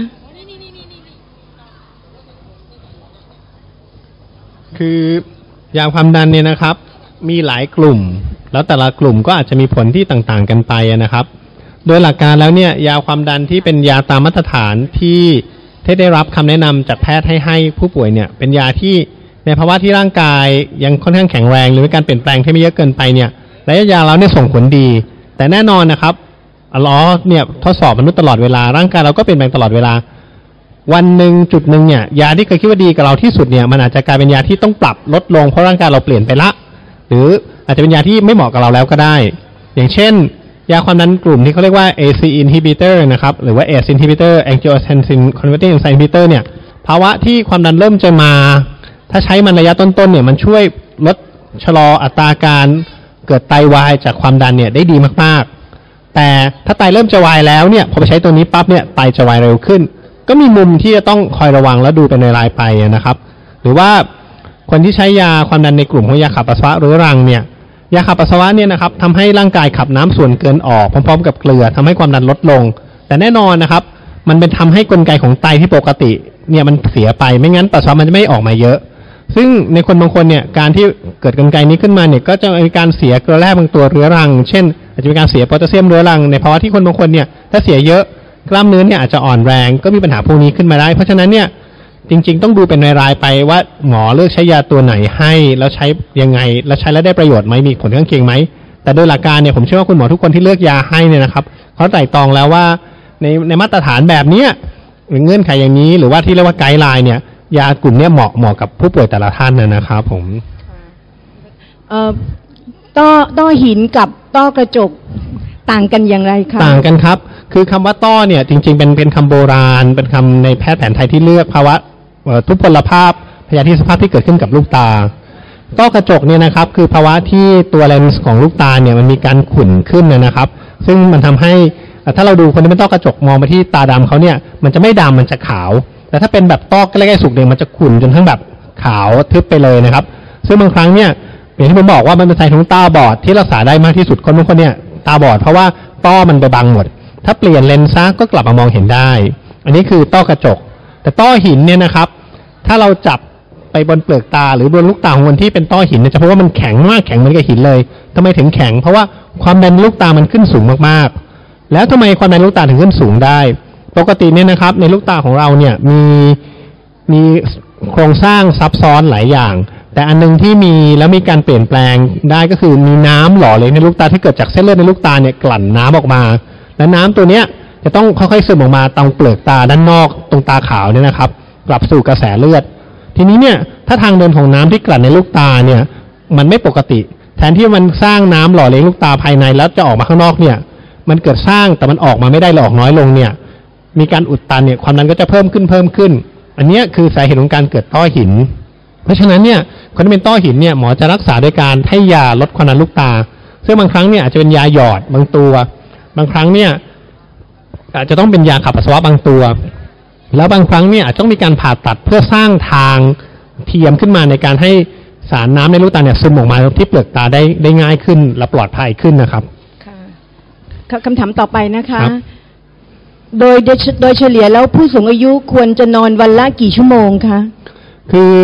คือยาความดันเนี่ยนะครับมีหลายกลุ่มแล้วแต่ละกลุ่มก็อาจจะมีผลที่ต่างๆกันไปนะครับโดยหลักการแล้วเนี่ยยาความดันที่เป็นยาตามมาตรฐานที่ที่ได้รับคำแนะนำจากแพทย์ให้ให้ผู้ป่วยเนี่ยเป็นยาที่ในภาวะที่ร่างกายยังค่อนข้างแข็งแรงหรือมีการเปลี่ยนแปลงที่ไม่เยอะเกินไปเนี่ยระยะยาวแล้วเนี่ยส่งผลดีแต่แน่นอนนะครับล้อเนี่ยทดสอบมนุษย์ตลอดเวลาร่างกายเราก็เปลี่ยนแปลงตลอดเวลาวันหนึ่งจุดหนึ่งเนี่ยยาที่เคยคิดว่าดีกับเราที่สุดเนี่ยมันอาจจะกลายเป็นยาที่ต้องปรับลดลงเพราะร่างกายเราเปลี่ยนไปละหรืออาจจะเป็นยาที่ไม่เหมาะกับเราแล้วก็ได้อย่างเช่นยาความดันกลุ่มที่เขาเรียกว่า เอ ซี inhibitor นะครับหรือว่า เอ เอส inhibitor angiotensin converting enzyme inhibitor เนี่ยภาวะที่ความดันเริ่มจะมาถ้าใช้มันระยะต้นๆเนี่ยมันช่วยลดชะลออัตราการเกิดไตวายจากความดันเนี่ยได้ดีมากๆแต่ถ้าไตเริ่มจะวายแล้วเนี่ยพอไปใช้ตัวนี้ปั๊บเนี่ยไตจะวายเร็วขึ้นก็มีมุมที่จะต้องคอยระวังแล้วดูเป็นรายๆไปนะครับหรือว่าคนที่ใช้ยาความดันในกลุ่มของยาขับปัสสาวะเรื้อรังเนี่ยยาขับปัสสาวะเนี่ยนะครับทำให้ร่างกายขับน้ำส่วนเกินออกพร้อมๆกับเกลือทำให้ความดันลดลงแต่แน่นอนนะครับมันเป็นทำให้กลไกของไตที่ปกติเนี่ยมันเสียไปไม่งั้นปัสสาวะมันจะไม่ออกมาเยอะซึ่งในคนบางคนเนี่ยการที่เกิดกลไกนี้ขึ้นมาเนี่ยก็จะมีการเสียเกลือแร่บางตัวเรื้อรังเช่นอาจจะมีการเสียโพแทสเซียมเรื้อรังในภาวะที่คนบางคนเนี่ยถ้าเสียเยอะกล้ามเนื้อเนี่ยอาจจะอ่อนแรงก็มีปัญหาพวกนี้ขึ้นมาได้เพราะฉะนั้นเนี่ยจริงๆต้องดูเป็นรายๆไปว่าหมอเลือกใช้ยาตัวไหนให้แล้วใช้ยังไงแล้วใช้แล้วได้ประโยชน์ไหมมีผลข้างเคียงไหมแต่โดยหลักการเนี่ยผมเชื่อว่าคุณหมอทุกคนที่เลือกยาให้เนี่ยนะครับเขาไตร่ตรองแล้วว่าในในมาตรฐานแบบนี้เงื่อนไขอย่างนี้หรือว่าที่เรียกว่าไกด์ไลน์เนี่ยยากลุ่มนี้เหมาะเหมาะกับผู้ป่วยแต่ละท่านนะครับผมเอ่อต้อต้อหินกับต้อกระจกต่างกันอย่างไรคะต่างกันครับคือคำว่าต้อเนี่ยจริงๆเป็นเป็นคำโบราณเป็นคำในแพทย์แผนไทยที่เลือกภาวะทุพพลภาพพยาธิสภาพที่เกิดขึ้นกับลูกตาต้อกระจกเนี่ยนะครับคือภาวะที่ตัวเลนส์ของลูกตาเนี่ยมันมีการขุ่นขึ้นนะครับซึ่งมันทำให้ถ้าเราดูคนที่เป็นต้อกระจกมองไปที่ตาดำเขาเนี่ยมันจะไม่ดำมันจะขาวแต่ถ้าเป็นแบบต้อใกล้ๆสุกเนี่ยมันจะขุ่นจนทั้งแบบขาวทึบไปเลยนะครับซึ่งบางครั้งเนี่ยอย่างที่ผมบอกว่ามันเป็นสายของตาบอดที่รักษาได้มากที่สุดคนบางคนเนี่ยตาบอดเพราะว่าต้อมันไปบังหมดถ้าเปลี่ยนเลนส์ซะก็กลับมามองเห็นได้อันนี้คือต้อกระจกแต่ต้อหินเนี่ยนะครับถ้าเราจับไปบนเปลือกตาหรือบนลูกตาของคนที่เป็นต้อหินเนี่ยจะพบว่ามันแข็งมากแข็งเหมือนกับหินเลยทำไมถึงแข็งเพราะว่าความดันลูกตามันขึ้นสูงมากๆแล้วทำไมความดันลูกตาถึงขึ้นสูงได้ปกติเนี่ยนะครับในลูกตาของเราเนี่ยมีมีโครงสร้างซับซ้อนหลายอย่างแต่อันนึงที่มีแล้วมีการเปลี่ยนแปลงได้ก็คือมีน้ำหล่อเลี้ยงในลูกตาที่เกิดจากเส้นเลือดในลูกตาเนี่ยกลั่นน้ำออกมาและน้ำตัวเนี้ยจะต้องค่อยๆซึมออกมาตรงเปลือกตาด้านนอกตรงตาขาวเนี่ยนะครับกลับสู่กระแสเลือดทีนี้เนี่ยถ้าทางเดินของน้ำที่กลั่นในลูกตาเนี่ยมันไม่ปกติแทนที่มันสร้างน้ำหล่อเลี้ยงลูกตาภายในแล้วจะออกมาข้างนอกเนี่ยมันเกิดสร้างแต่มันออกมาไม่ได้หรือออกน้อยลงเนี่ยมีการอุดตันเนี่ยความดันก็จะเพิ่มขึ้นเพิ่มขึ้นอันนี้คือสาเหตุของการเกิดต้อหินเพราะฉะนั้นเนี่ยคนที่เป็นต้อหินเนี่ยหมอจะรักษาโดยการให้ยาลดความดันลูกตาซึ่งบางครั้งเนี่ยอาจจะเป็นยาหยอดบางตัวบางครั้งเนี่ยอาจจะต้องเป็นยาขับปัสสาวะบางตัวแล้วบางครั้งเนี่ยอาจจะต้องมีการผ่าตัดเพื่อสร้างทางเทียมขึ้นมาในการให้สารน้ำในลูกตาเนี่ยซึมออกมาที่เปลือกตาได้ได้ง่ายขึ้นและปลอดภัยขึ้นนะครับค่ะคำถามต่อไปนะคะโดยโดยเฉลี่ยแล้วผู้สูงอายุควรจะนอนวันละกี่ชั่วโมงคะคือ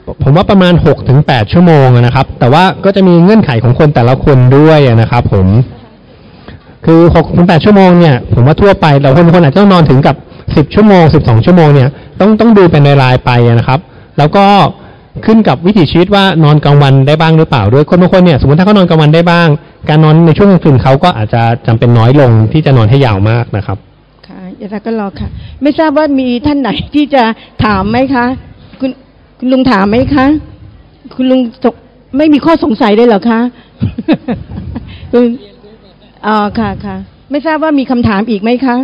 ผมว่าประมาณ หกถึงแปด ชั่วโมงนะครับแต่ว่าก็จะมีเงื่อนไขของคนแต่ละคนด้วยนะครับผมคือ หกถึงแปด ชั่วโมงเนี่ยผมว่าทั่วไปแต่คนคนอาจจะต้องนอนถึงกับสิบชั่วโมงสิบสองชั่วโมงเนี่ยต้องต้องดูเป็นรายๆไปนะครับแล้วก็ขึ้นกับวิถีชีวิตว่านอนกลางวันได้บ้างหรือเปล่าด้วยคนบางคนเนี่ยสมมติถ้าเขานอนกลางวันได้บ้างการนอนในช่วงกลางคืนเขาก็อาจจะจำเป็นน้อยลงที่จะนอนให้ยาวมากนะครับค่ะอย่าทักก็รอค่ะไม่ทราบว่ามีท่านไหนที่จะถามไหมคะคุณคุณลุงถามไหมคะคุณลุงไม่มีข้อสงสัยเลยเหรอคะคุณอ๋อค่ะค่ะไม่ทราบว่ามีคำถามอีกไหมคะ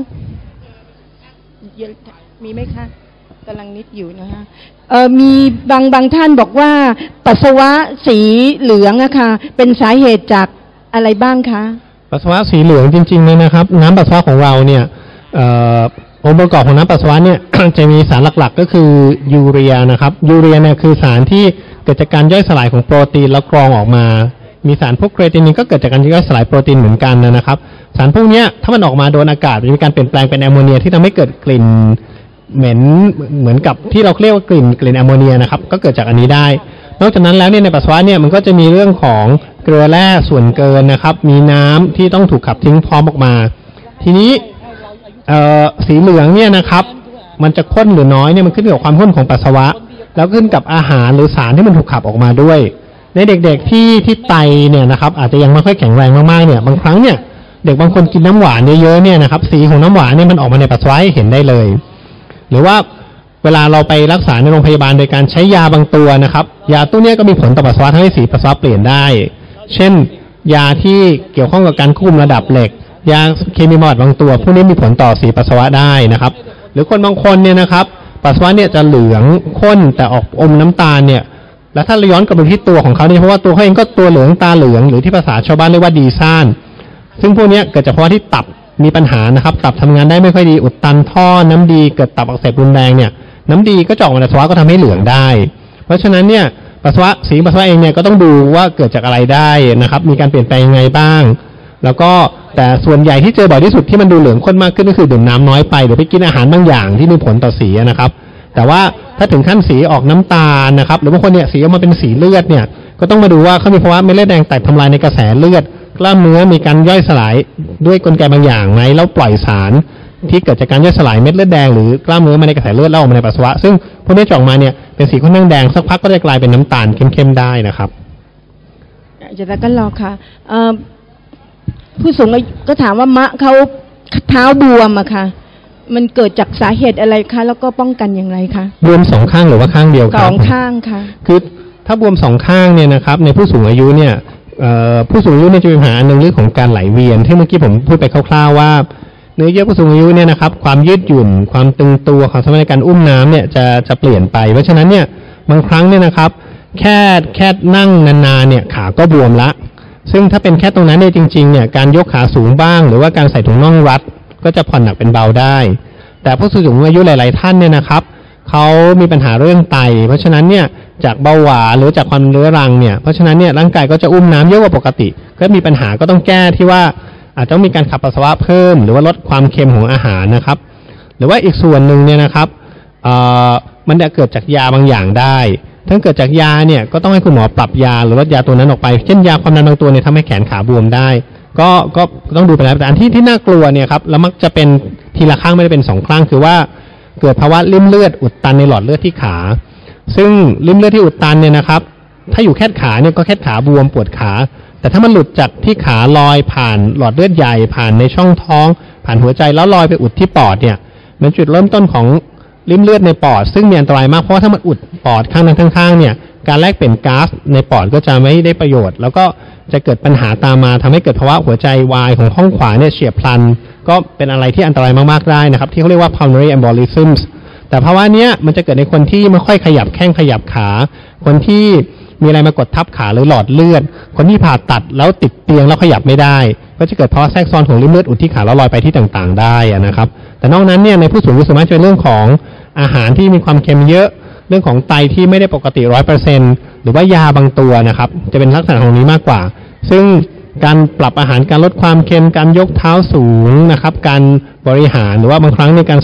มีไหมคะกำลังนิดอยู่นะคะเออมีบางบางท่านบอกว่าปัสสาวะสีเหลืองอะค่ะเป็นสาเหตุจากอะไรบ้างคะปัสสาวะสีเหลืองจริงๆเลยนะครับน้ำปัสสาวะของเราเนี่ยองค์ประกอบของน้ำปัสสาวะเนี่ย จะมีสารหลักๆก็คือยูเรียนะครับยูเรียเนี่ยคือสารที่เกิดจากการย่อยสลายของโปรตีนแล้วกรองออกมามีสารพวกเครตินินก็เกิดจากการย่อยสลายโปรตีนเหมือนกันนะครับสารพวกนี้ถ้ามันออกมาโดนอากาศจะมีการเปลี่ยนแปลงเป็นแอมโมเนียที่ทำให้เกิดกลิ่นเหม็นเหมือนกับที่เราเรียกว่ากลิ่นกลิ่นแอมโมเนียนะครับก็เกิดจากอันนี้ได้นอกจากนั้นแล้วเนี่ยในปัสสาวะเนี่ยมันก็จะมีเรื่องของเกลือแร่ส่วนเกินนะครับมีน้ำที่ต้องถูกขับทิ้งพร้อมออกมาทีนี้สีเหลืองเนี่ยนะครับมันจะข้นหรือน้อยเนี่ยมันขึ้นกับความข้นของปัสสาวะแล้วขึ้นกับอาหารหรือสารที่มันถูกขับออกมาด้วยในเด็กๆที่ที่ไตเนี่ยนะครับอาจจะยังไม่ค่อยแข็งแรงมากๆเนี่ยบางครั้งเนี่ยเด็กบางคนกินน้ำหวานเยอะๆเนี่ยนะครับสีของน้ำหวานเนี่ยมันออกมาในปัสสาวะให้เห็นได้เลยหรือว่าเวลาเราไปรักษาในโรงพยาบาลโดยการใช้ยาบางตัวนะครับยาตัวนี้ก็มีผลต่อปัสสาวะทำให้สีปัสสาวะเปลี่ยนได้เช่นยาที่เกี่ยวข้องกับการควบคุมระดับเหล็กยาเคมีบำบัดบางตัวพวกนี้มีผลต่อสีปัสสาวะได้นะครับหรือคนบางคนเนี่ยนะครับปัสสาวะเนี่ยจะเหลืองข้นแต่ออกอมน้ำตาลเนี่ยแล้วถ้าเราย้อนกลับไปที่ตัวของเขาเนี่ยเพราะว่าตัวเขาเองก็ตัวเหลืองตาเหลืองหรือที่ภาษาชาวบ้านเรียกว่าดีซ่านซึ่งพวกนี้เกิดจากเพราะที่ตับมีปัญหานะครับตับทำงานได้ไม่ค่อยดีอุดตันท่อน้ำดีเกิดตับอักเสบรุนแรงเนี่ยน้ำดีก็จะออกมาในปัสสาวะก็ทำให้เหลืองได้เพราะฉะนั้นเนี่ยปัสสาวะสีปัสสาวะเองเนี่ยก็ต้องดูว่าเกิดจากอะไรได้นะครับมีการเปลี่ยนแปลงยังไงบ้างแล้วก็แต่ส่วนใหญ่ที่เจอบ่อยที่สุดที่มันดูเหลืองข้นมากขึ้นก็คือดื่มน้ำน้อยไปหรือไปกินอาหารบางอย่างที่มีผลต่อสีนะครับแต่ว่าถ้าถึงขั้นสีออกน้ำตาลนะครับหรือบางคนเนี่ยสีออกมาเป็นสีเลือดเนี่ยก็ต้องมาดูว่าเขามีภาวะเม็ดเลือดแดงแตกทำลายในกระแสเลือดกล้ามเนื้อมีการย่อยสลายด้วยกลไกบางอย่างไหมแล้วปล่อยสารที่เกิดจากการย่อยสลายเม็ดเลือดแดงหรือกล้ามเนื้อมาในกระแสเลือดแล้วออกมาในปัสสาวะซึ่งพวกนี้จะออกมาเนี่ยเป็นสีค่อนข้างแดงสักพักก็จะกลายเป็นน้ำตาลเข้มๆได้นะครับจะแล้วก็รอค่ะผู้สูงอายุก็ถามว่ามะเขาเท้าบวมอะค่ะมันเกิดจากสาเหตุอะไรคะแล้วก็ป้องกันอย่างไรคะบวมสองข้างหรือว่าข้างเดียวครับสองข้างค่ะคือถ้าบวมสองข้างเนี่ยนะครับในผู้สูงอายุเนี่ยผู้สูงอายุเนี่ยจะมีปัญหาหนึ่งเรื่องของการไหลเวียนที่เมื่อกี้ผมพูดไปคร่าวๆว่าเนื้อเยื่อผู้สูงอายุเนี่ยนะครับความยืดหยุ่นความตึงตัวความสามารถในการอุ้มน้ำเนี่ยจะจะเปลี่ยนไปเพราะฉะนั้นเนี่ยบางครั้งเนี่ยนะครับแค่แค่นั่งนานๆเนี่ยขาก็บวมละซึ่งถ้าเป็นแค่ตรงนั้นเนี่ยจริงๆเนี่ยการยกขาสูงบ้างหรือว่าการใส่ถุงน่องรัดก็จะผ่อนหนักเป็นเบาได้แต่ผู้สูงอายุหลายๆท่านเนี่ยนะครับเขามีปัญหาเรื่องไตเพราะฉะนั้นเนี่ยจากเบาหวานหรือจากความเรื้อรังเนี่ยเพราะฉะนั้นเนี่ยร่างกายก็จะอุ้มน้ำเยอะกว่าปกติก็มีปัญหาก็ต้องแก้ที่ว่าอาจจะต้องมีการขับปัสสาวะเพิ่มหรือว่าลดความเค็มของอาหารนะครับหรือว่าอีกส่วนหนึ่งเนี่ยนะครับมันจะเกิดจากยาบางอย่างได้ถ้าเกิดจากยาเนี่ยก็ต้องให้คุณหมอปรับยาหรือลดยาตัวนั้นออกไปเช่นยาความดันบางตัวเนี่ยทำให้แขนขาบวมได้ก็ก็ต้องดูไปแล้วแต่อันที่ที่น่ากลัวเนี่ยครับแล้วมักจะเป็นทีละข้างไม่ได้เป็นสองข้างคือว่าเกิดภาวะริ่มเลือดอุดตันในหลอดเลือดที่ขาซึ่งริ่มเลือดที่อุดตันเนี่ยนะครับถ้าอยู่แค่ขาเนี่ยก็แค่ขาบวมปวดขาแต่ถ้ามันหลุดจากที่ขาลอยผ่านหลอดเลือดใหญ่ผ่านในช่องท้องผ่านหัวใจแล้วลอยไปอุดที่ปอดเนี่ยเป็นจุดเริ่มต้นของริ่มเลือดในปอดซึ่งมีอันตรายมากเพราะว่าถ้ามันอุดปอดข้างนั้นข้างๆเนี่ยการแลกเปลี่ยนก๊าซในปอดก็จะไม่ได้ประโยชน์แล้วก็จะเกิดปัญหาตามมาทำให้เกิดภาวะหัวใจวายของห้องขวาเนี่ยเฉียบพลันก็เป็นอะไรที่อันตรายมากๆได้นะครับที่เขาเรียกว่า pulmonary embolisms แต่ภาวะนี้มันจะเกิดในคนที่ไม่ค่อยขยับแข้งขยับขาคนที่มีอะไรมากดทับขาหรือหลอดเลือดคนที่ผ่าตัดแล้วติดเตียงแล้วขยับไม่ได้ก็จะเกิดภาวะแทรกซ้อนของริ่มเลือดอุดที่ขาแล้วลอยไปที่ต่างๆได้นะครับแต่นอกนั้นเนี่ยในผู้สูงอายุส่วนมากจะเป็นเรื่องของอาหารที่มีความเค็มเยอะเรื่องของไตที่ไม่ได้ปกติ ร้อยเปอร์เซ็นต์ หรือว่ายาบางตัวนะครับจะเป็นลักษณะของนี้มากกว่าซึ่งการปรับอาหารการลดความเค็มการยกเท้าสูงนะครับการบริหารหรือว่าบางครั้งในการใส่ถุงน่องรัดเนี่ยก็ช่วยลดอาการได้ครับจะแล้วก็รอค่ะเอ่อผู้สูงอายุก็ถามว่ามะเขาเท้าบวมอะค่ะมันเกิดจากสาเหตุอะไรคะแล้วก็ป้องกันอย่างไรคะ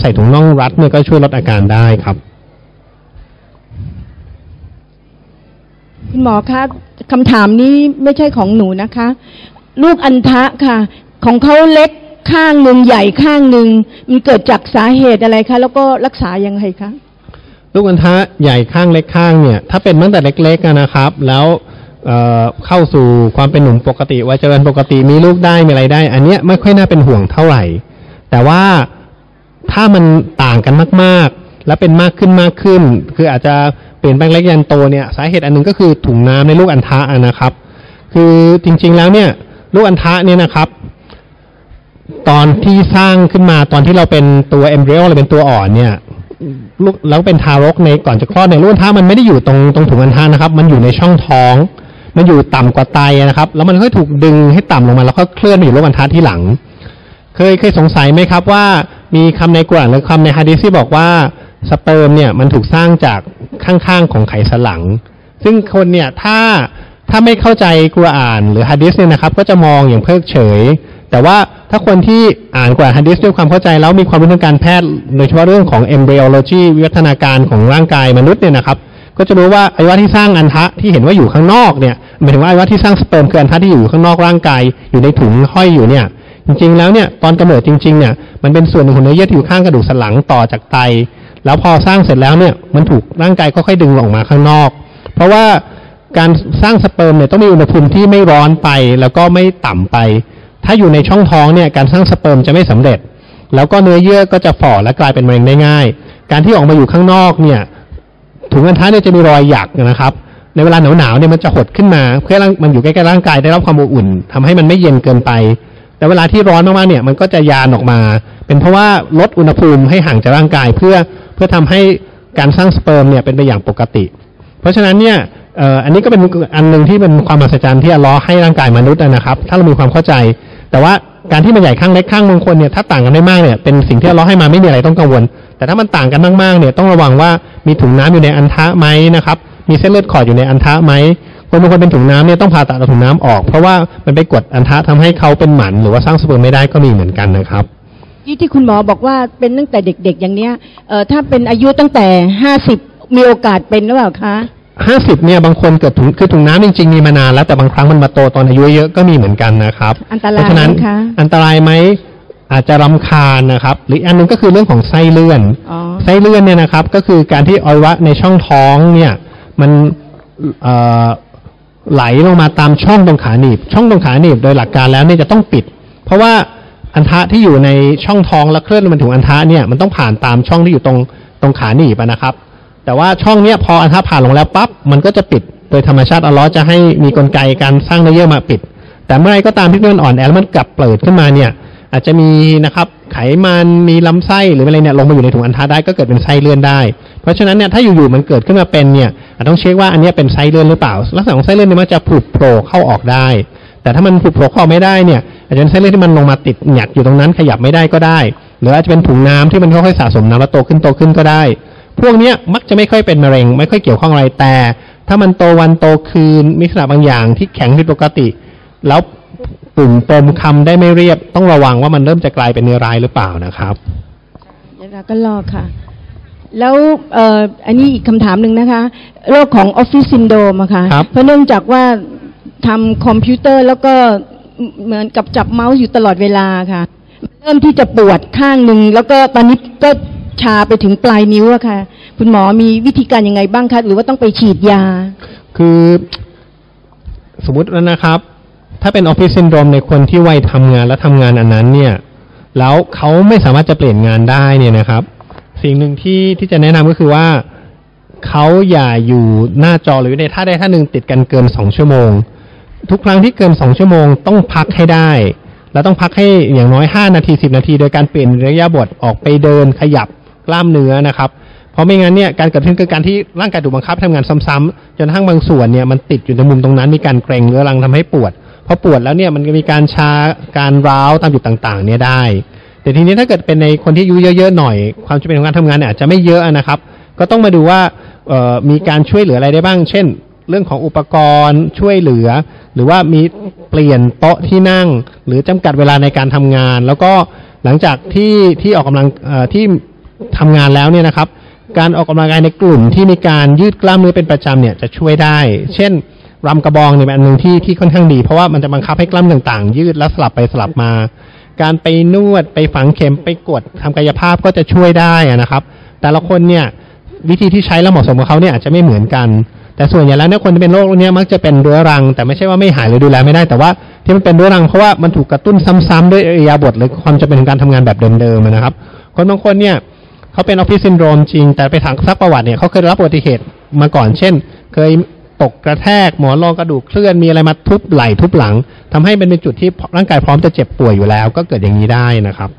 คุณหมอคะคำถามนี้ไม่ใช่ของหนูนะคะ ลูกอัณฑะค่ะ ของเขาเล็กข้างหนึ่งใหญ่ข้างหนึ่งมันเกิดจากสาเหตุอะไรคะแล้วก็รักษายังไงคะลูกอัณฑะใหญ่ข้างเล็กข้างเนี่ยถ้าเป็นตั้งแต่เล็กๆนะครับแล้วเอ่อเข้าสู่ความเป็นหนุ่มปกติวัยเจริญปกติมีลูกได้มีอะไรได้อันเนี้ยไม่ค่อยน่าเป็นห่วงเท่าไหร่แต่ว่าถ้ามันต่างกันมากๆและเป็นมากขึ้นมากขึ้นคืออาจจะเปลี่ยนแปลงเล็กยันโตเนี่ยสาเหตุอันนึงก็คือถุงน้ำในลูกอัณฑะนะครับคือจริงๆแล้วเนี่ยลูกอัณฑะเนี่ยนะครับตอนที่สร้างขึ้นมาตอนที่เราเป็นตัวเอมบริโอหรือเป็นตัวอ่อนเนี่ยลูกแล้วเป็นทารกในก่อนจะคลอดเนี่ยลูกอัณฑะมันไม่ได้อยู่ตรงตรงถุงอัณฑะนะครับมันอยู่ในช่องท้องมันอยู่ต่ำกว่าไตนะครับแล้วมันก็ถูกดึงให้ต่ำลงมาแล้วก็เคลื่อนไปอยู่ลูกอัณฑะที่หลังเคยเคยสงสัยไหมครับว่ามีคำในกุรอานหรือคำในหะดีษที่บอกว่าสเปิร์มเนี่ยมันถูกสร้างจากข้างๆของไขสันหลังซึ่งคนเนี่ยถ้าถ้าไม่เข้าใจกุรอานหรือหะดีษเนี่ยนะครับก็จะมองอย่างเพิกเฉยแต่ว่าถ้าคนที่อ่านกุรอานหะดีษด้วยความเข้าใจแล้วมีความรู้ทางการแพทย์โดยเฉพาะเรื่องของ embryology วิวัฒนาการของร่างกายมนุษย์เนี่ยนะครับก็จะรู้ว่าอวัยวะที่สร้างอัณฑะที่เห็นว่าอยู่ข้างนอกเนี่ยหมายถึงว่าอวัยวะที่สร้างสเปิร์มคืออัณฑะที่อยู่ข้างนอกร่างกายอยู่ในถุงห้อยอยู่เนี่ยจริงๆแล้วเนี่ยตอนกำเนิดจริงๆเนี่ยมันเป็นส่วนหนึ่งของเนื้อเยื่อที่อยู่ข้างกระดูกสันหลังต่อจากไตแล้วพอสร้างเสร็จแล้วเนี่ยมันถูกร่างกายค่อยๆดึงออกมาข้างนอกเพราะว่าการสร้างสเปิร์มเนี่ยต้องมีอุณหภูมิที่ไม่ร้อนไปแล้วก็ไม่ต่ำไปถ้าอยู่ในช่องท้องเนี่ยการสร้างสเปิร์มจะไม่สำเร็จแล้วก็เนื้อเยื่อก็จะฝ่อและกลายเป็นมะเร็งได้ง่ายการที่ออกมาอยู่ข้างนอกเนี่ยถุงอัณฑะเนี่ยจะมีรอยหยักนะครับในเวลาหนาวๆเนี่ยมันจะหดขึ้นมาเพื่อมันอยู่ใกล้ๆร่างกายได้รับความอบอุ่นทำให้มันไม่เย็นเกินไปแต่เวลาที่ร้อนมากๆเนี่ยมันก็จะยานออกมาเป็นเพราะว่าลดอุณหภูมิให้ห่างจากร่างกายเพื่อเพื่อทำให้การสร้างสเปิร์มเนี่ยเป็นไปอย่างปกติเพราะฉะนั้นเนี่ยเอ่ออันนี้ก็เป็นอันนึงที่เป็นความมหัศจรรย์ที่อัลเลาะห์ให้ร่างกายมนุษย์นะครับถ้าเรามีความเข้าใจแต่ว่าการที่มันใหญ่ข้างเล็กข้างบางคนเนี่ยถ้าต่างกันได้มากเนี่ยเป็นสิ่งที่อัลเลาะห์ให้มาไม่มีอะไรต้องกังวลแต่ถ้ามันต่างกันมากๆเนี่ยต้องระวังว่ามีถุงน้ำอยู่ในอัณฑะไหมนะครับมีเส้นเลือดขอดอยู่ในอัณฑะไหมคนบางคนเป็นถุงน้ำเนี่ยต้องผ่าตัดเอาถุงน้ำออกเพราะว่ามันไปกดอัณฑะทำให้เขาเป็นหมันหรือว่าสร้างสเปิร์มไม่ได้ก็มีเหมือนกันนะครับที่ที่คุณหมอบอกว่าเป็นตั้งแต่เด็กๆอย่างเนี้ยเอ่อถ้าเป็นอายุตั้งแต่ห้าสิบมีโอกาสเป็นหรือเปล่าคะห้าสิบเนี่ยบางคนเกิดถุงคือถุงน้ำจริงๆมีมานานแล้วแต่บางครั้งมันมาโตตอนอายุเยอะก็มีเหมือนกันนะครับอันตรายเพราะฉะนั้นอันตรายไหมอาจจะรำคาญนะครับหรืออันนึงก็คือเรื่องของไส้เลื่อนไส้เลื่อนเนี่ยนะครับก็คือการที่อวัยวะในช่องท้องเนี่ยมันเอ่อไหลลงมาตามช่องตรงขาหนีบช่องตรงขาหนีบโดยหลักการแล้วเนี่ยจะต้องปิดเพราะว่าอัณฑะที่อยู่ในช่องท้องและเคลื่อนมันถึงอัณฑะเนี่ยมันต้องผ่านตามช่องที่อยู่ตรงตรงขาหนีบนะครับแต่ว่าช่องเนี้ยพออัณฑะผ่านลงแล้วปั๊บมันก็จะปิดโดยธรรมชาติอัลเลาะห์จะให้มีกลไกการสร้างเนื้อเยื่อมาปิดแต่เมื่อไรก็ตามที่มันอ่อนแอแล้วมันกลับเปิดขึ้นมาเนี่ยอาจจะมีนะครับไขมันมีลำไส้หรืออะไรเนี่ยลงมาอยู่ในถุงอัณฑะได้ก็เกิดเป็นไส้เลื่อนได้เพราะฉะนั้นเนี่ยถ้าอยู่ๆมันเกิดขึ้นมาเป็นเนี่ยอาจต้องเช็คว่าอันนี้เป็นไส้เลื่อนหรือเปล่าลักษณะของไส้เลื่อนเนี่ยมันจะผุดโผล่เข้าออกได้แต่ถ้ามันผุดโผล่เข้าไม่ได้เนี่ยอาจจะเป็นไส้เลื่อนที่มันลงมาติดหยักอยู่ตรงนั้นขยับไม่ได้ก็ได้หรืออาจจะเป็นถุงน้ำที่มันค่อยๆสะสมน้ำแล้วโตขึ้นโตขึ้นก็ได้พวกนี้มักจะไม่ค่อยเป็นมะเร็งไม่ค่อยเกี่ยวข้องอะไรแต่ถ้ามันโตวันโตคืนมีขนาดบางอย่างที่แข็งผิดปกติแล้วปุ่มปมคำได้ไม่เรียบต้องระวังว่ามันเริ่มจะกลายเป็นเนื้อร้ายหรือเปล่านะครับเดี๋ยวเราก็รอค่ะแล้วเอ่ออันนี้อีกคำถามหนึ่งนะคะโรคของออฟฟิศซินโดรมอะค่ะเพราะเนื่องจากว่าทำคอมพิวเตอร์แล้วก็เหมือนกับจับเมาส์อยู่ตลอดเวลาค่ะเริ่มที่จะปวดข้างหนึ่งแล้วก็ตอนนี้ก็ชาไปถึงปลายนิ้วอะค่ะคุณหมอมีวิธีการยังไงบ้างคะหรือว่าต้องไปฉีดยาคือสมมุติว่านะครับถ้าเป็นออฟฟิศซินโดรมในคนที่วัยทำงานและทำงานอันนั้นเนี่ยแล้วเขาไม่สามารถจะเปลี่ยนงานได้เนี่ยนะครับสิ่งหนึ่งที่ที่จะแนะนำก็คือว่าเขาอย่าอยู่หน้าจอหรือในท่าใดท่าหนึ่งติดกันเกินสองชั่วโมงทุกครั้งที่เกินสองชั่วโมงต้องพักให้ได้แล้วต้องพักให้อย่างน้อยห้านาทีสิบนาทีโดยการเปลี่ยนอิริยาบถออกไปเดินขยับกล้ามเนื้อนะครับเพราะไม่งั้นเนี่ยการเกิดขึ้นคือการที่ร่างกายถูกบังคับทำงานซ้ำๆจนกระทั่งบางส่วนเนี่ยมันติดอยู่ในมุมตรงนั้นมีการเกร็งเรื้อรังทำให้ปวดพอปวดแล้วเนี่ยมันมีการชาการร้าวตามจุดต่างๆเนี่ยได้แต่ทีนี้ถ้าเกิดเป็นในคนที่อายุเยอะๆหน่อยความจำเป็นของการทำงานเนี่ยอาจจะไม่เยอะนะครับก็ต้องมาดูว่ามีการช่วยเหลืออะไรได้บ้างเช่นเรื่องของอุปกรณ์ช่วยเหลือหรือว่ามีเปลี่ยนโต๊ะที่นั่งหรือจำกัดเวลาในการทำงานแล้วก็หลังจากที่ที่ออกกำลังที่ทำงานแล้วเนี่ยนะครับการออกกำลังกายในกลุ่มที่มีการยืดกล้ามเนื้อเป็นประจำเนี่ยจะช่วยได้เช่นรำกระบองเนี่ยเป็นอันหนึ่งที่ที่ค่อนข้างดีเพราะว่ามันจะบังคับให้กล้ามเนื้อต่างๆยืดแล้วสลับไปสลับมาการไปนวดไปฝังเข็มไปกดทำกายภาพก็จะช่วยได้นะครับแต่ละคนเนี่ยวิธีที่ใช้แล้วเหมาะสมกับเขาเนี่ยอาจจะไม่เหมือนกันแต่ส่วนใหญ่แล้วเนี่ยคนที่เป็นโรคนี้มักจะเป็นเรื้อรังแต่ไม่ใช่ว่าไม่หายหรือดูแลไม่ได้แต่ว่าที่มันเป็นเรื้อรังเพราะว่ามันถูกกระตุ้นซ้ำๆด้วยอิริยาบถหรือความจำเป็นของการทำงานแบบเดิมๆนะครับคนบางคนเนี่ยเขาเป็นออฟฟิศซินโดรมจริงแต่ไปถามซักประวัติเนี่ยเขาเคยรับอุบัติเหตุมาก่อนเช่นเคยตกกระแทกหมอนรองกระดูกเคลื่อนมีอะไรมาทุบไหล่ทุบหลังทำให้เป็นจุดที่ร่างกายพร้อมจะเจ็บป่วยอยู่แล้วก็เกิดอย่างนี้ได้นะครับ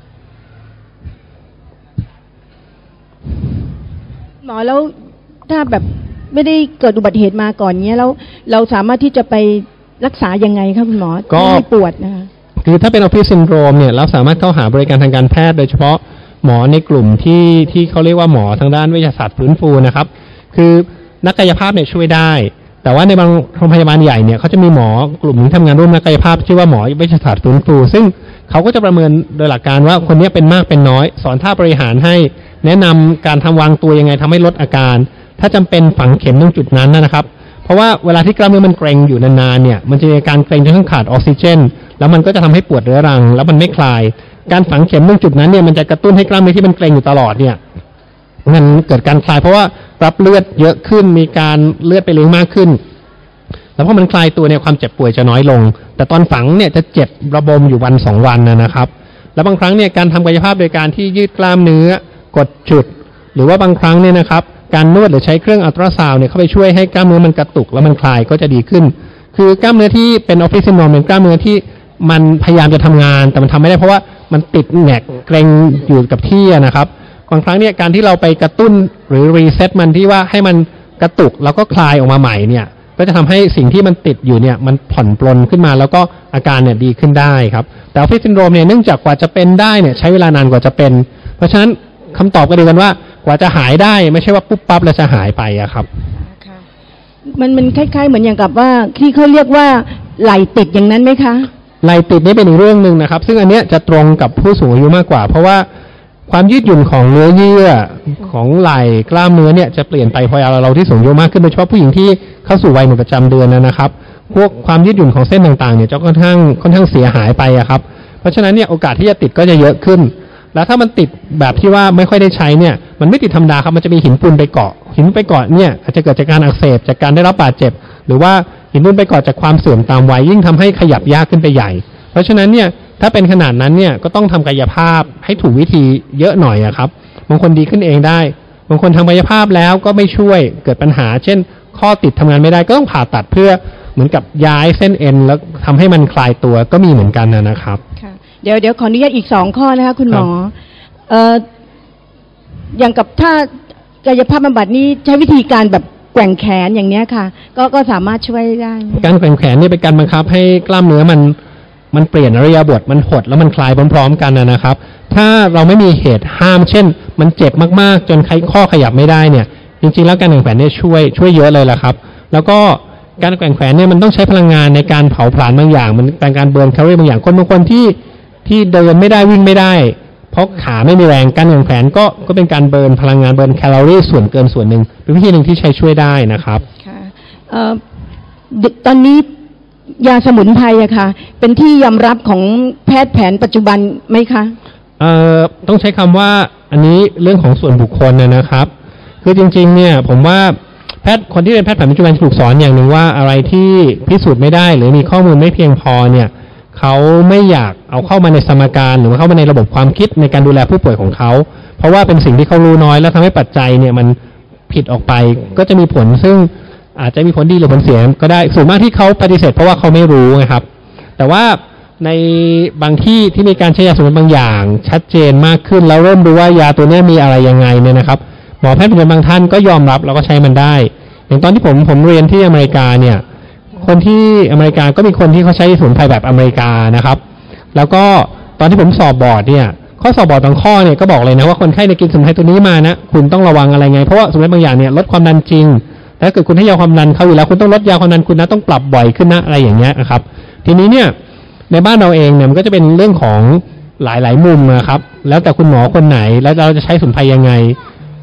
หมอแล้วถ้าแบบไม่ได้เกิดอุบัติเหตุมาก่อนเนี้ยแล้วเราสามารถที่จะไปรักษายังไงครับคุณหมอก็ไม่ปวดนะคะคือถ้าเป็นออฟฟิศซินโดรมเนี่ยเราสามารถเข้าหาบริการทางการแพทย์โดยเฉพาะหมอในกลุ่มที่ที่เขาเรียกว่าหมอทางด้านวิทยาศาสตร์ฟื้นฟูนะครับคือนักกายภาพเนี่ยช่วยได้แต่ว่าในบางโรงพยาบาลใหญ่เนี่ยเขาจะมีหมอกลุ่มที่ทำงานร่วมนักกายภาพชื่อว่าหมอวิทยาศาสตร์ฟื้นฟูซึ่งเขาก็จะประเมินโดยหลักการว่าคนนี้เป็นมากเป็นน้อยสอนท่าบริหารให้แนะนำการทำวางตัวยังไงทำให้ลดอาการถ้าจำเป็นฝังเข็มตรงจุดนั้นนะครับเพราะว่าเวลาที่กล้ามเนื้อมันเกร็งอยู่นานๆเนี่ยมันจะมีการเกร็งจนต้องขาดออกซิเจนแล้วมันก็จะทำให้ปวดเรื้อรังแล้วมันไม่คลายการฝังเข็มตรงจุดนั้นเนี่ยมันจะกระตุ้นให้กล้ามเนื้อที่มันเกร็งอยู่ตลอดเนี่ยมันเกิดการคลายเพราะว่ารับเลือดเยอะขึ้นมีการเลือดไปเลี้ยงมากขึ้นแล้วพอมันคลายตัวเนี่ยความเจ็บป่วยจะน้อยลงแต่ตอนฝังเนี่ยจะเจ็บระบมอยู่วันสองวันนะครับแล้วบางครั้งเนี่ยการทำกายภาพโดยการที่ยืดกล้ามเนื้อกดจุดหรือว่าบางครั้งเนี่ยนะครับการนวดหรือใช้เครื่องอัลตราซาวด์เนี่ยเข้าไปช่วยให้กล้ามเนื้อมันกระตุกแล้วมันคลายก็จะดีขึ้นคือกล้ามเนื้อที่เป็นออฟฟิศซินโดรมเป็นกล้ามเนื้อที่มันพยายามจะทำงานแต่มันทำไม่ได้เพราะว่ามันติดแหนกเกร็งอยู่กับที่นะครับบางครั้งเนี่ยการที่เราไปกระตุ้นหรือรีเซ็ตมันที่ว่าให้มันกระตุกแล้วก็คลายออกมาใหม่เนี่ยก็จะทำให้สิ่งที่มันติดอยู่เนี่ยมันผ่อนปลนขึ้นมาแล้วก็อาการเนี่ยดีขึ้นได้ครับแต่ออฟฟิศซินโดรมเนี่ยเนื่องจากกว่าจะเป็นได้เนี่ยใช้เวลานานกว่าจะเป็นเพราะฉะนั้นคำตอบก็เดียวกันว่ากว่าจะหายได้ไม่ใช่ว่าปุ๊บปั๊บแล้วจะหายไปอะครับมันมันคล้ายๆเหมือนอย่างกับว่าที่เขาเรียกว่าไหลติดอย่างนั้นไหมคะไหลติดนี่เป็นอีกเรื่องหนึ่งนะครับซึ่งอันเนี้ยจะตรงกับผู้สูงอายุมากกว่าเพราะว่าความยืดหยุ่นของเนื้อเยื่อของไหล่กล้ามเนื้อเนี่ยจะเปลี่ยนไปพอเราที่สูงอายุมากขึ้นโดยเฉพาะผู้หญิงที่เข้าสู่วัยหนึ่งประจำเดือนนะครับพวกความยืดหยุ่นของเส้นต่างๆเนี่ยจะค่อนข้างค่อนข้างเสียหายไปอะครับเพราะฉะนั้นเนี่ยโอกาสที่จะติดก็จะเยอะขึ้นแล้วถ้ามันติดแบบที่ว่าไม่ค่อยได้ใช้เนี่ยมันไม่ติดธรรมดาครับมันจะมีหินปูนไปเกาะหินไปเกาะเนี่ยอาจจะเกิดจากการอักเสบจากการได้รับบาดเจ็บหรือว่าหินปูนไปเกาะจากความเสื่อมตามวัยยิ่งทำให้ขยับยากขึ้นไปใหญ่เพราะฉะนั้นเนี่ยถ้าเป็นขนาดนั้นเนี่ยก็ต้องทำกายภาพให้ถูกวิธีเยอะหน่อยอะครับบางคนดีขึ้นเองได้บางคนทำกายภาพแล้วก็ไม่ช่วยเกิดปัญหาเช่นข้อติดทำงานไม่ได้ก็ต้องผ่าตัดเพื่อเหมือนกับย้ายเส้นเอ็นแล้วทำให้มันคลายตัวก็มีเหมือนกันนะครับค่ะเดี๋ยวเดี๋ยวขออนุญาตอีกสองข้อนะคะคุณหมอเอ่ออย่างกับถ้ากายภาพบำบัดนี้ใช้วิธีการแบบแกว่งแขนอย่างเนี้ยค่ะก็ก็สามารถช่วยได้การแกว่งแขนนี่เป็นการบังคับให้กล้ามเนื้อมันมันเปลี่ยนอิริยาบถมันหดแล้วมันคลายพร้อมๆกันนะครับถ้าเราไม่มีเหตุห้ามเช่นมันเจ็บมากๆจนข้อขยับไม่ได้เนี่ยจริงๆแล้วการแกว่งแขนเนี่ยช่วยช่วยเยอะเลยละครับแล้วก็การแกว่งแขนเนี่ยมันต้องใช้พลังงานในการเผาผลาญบางอย่างมันเป็นการเบิร์นแคลอรี่บางอย่างคนบางคนที่ที่เดินไม่ได้วิ่งไม่ได้เพราะขาไม่มีแรงการแกว่งแขนก็ก็เป็นการเบิร์นพลังงานเบิร์นแคลอรี่ส่วนเกินส่วนหนึ่งเป็นวิธีหนึ่งที่ใช้ช่วยได้นะครับค่ะเอ่อตอนนี้ยาสมุนไพรอะค่ะเป็นที่ยอมรับของแพทย์แผนปัจจุบันไหมคะเอ่อต้องใช้คำว่าอันนี้เรื่องของส่วนบุคคลนะครับคือจริงๆเนี่ยผมว่าแพทย์คนที่เป็นแพทย์แผนปัจจุบันถูกสอนอย่างหนึ่งว่าอะไรที่พิสูจน์ไม่ได้หรือมีข้อมูลไม่เพียงพอเนี่ยเขาไม่อยากเอาเข้ามาในสมการหรือว่าเข้ามาในระบบความคิดในการดูแลผู้ป่วยของเขาเพราะว่าเป็นสิ่งที่เขารู้น้อยแล้วทำให้ปัจจัยเนี่ยมันผิดออกไปก็จะมีผลซึ่งอาจจะมีผลดีหรือผลเสียก็ได้ส่วนมากที่เขาปฏิเสธเพราะว่าเขาไม่รู้นะครับแต่ว่าในบางที่ที่มีการใช้ยาสมุนไพรบางอย่างชัดเจนมากขึ้นแล้วเริ่มรู้ว่ายาตัวนี้มีอะไรยังไงเนี่ยนะครับหมอแพทย์ปัจจุบันบางท่านก็ยอมรับแล้วก็ใช้มันได้อย่างตอนที่ผมผมเรียนที่อเมริกาเนี่ยคนที่อเมริกาก็มีคนที่เขาใช้สมุนไพรแบบอเมริกานะครับแล้วก็ตอนที่ผมสอบบอร์ดเนี่ยข้อสอบบอร์ดบางข้อเนี่ยก็บอกเลยนะว่าคนไข้ในกินสมุนไพรตัวนี้มานะคุณต้องระวังอะไรไงเพราะว่าสมุนไพรบางอย่างเนี่ยลดความดันจริงถ้าเกิดคุณให้ยาความดันเขาอยู่แล้วคุณต้องลดยาความดันคุณนะต้องปรับบ่อยขึ้นนะอะไรอย่างเงี้ยนะครับทีนี้เนี่ยในบ้านเราเองเนี่ยมันก็จะเป็นเรื่องของหลายๆมุมนะครับแล้วแต่คุณหมอคนไหนแล้วเราจะใช้สมุนไพรยังไง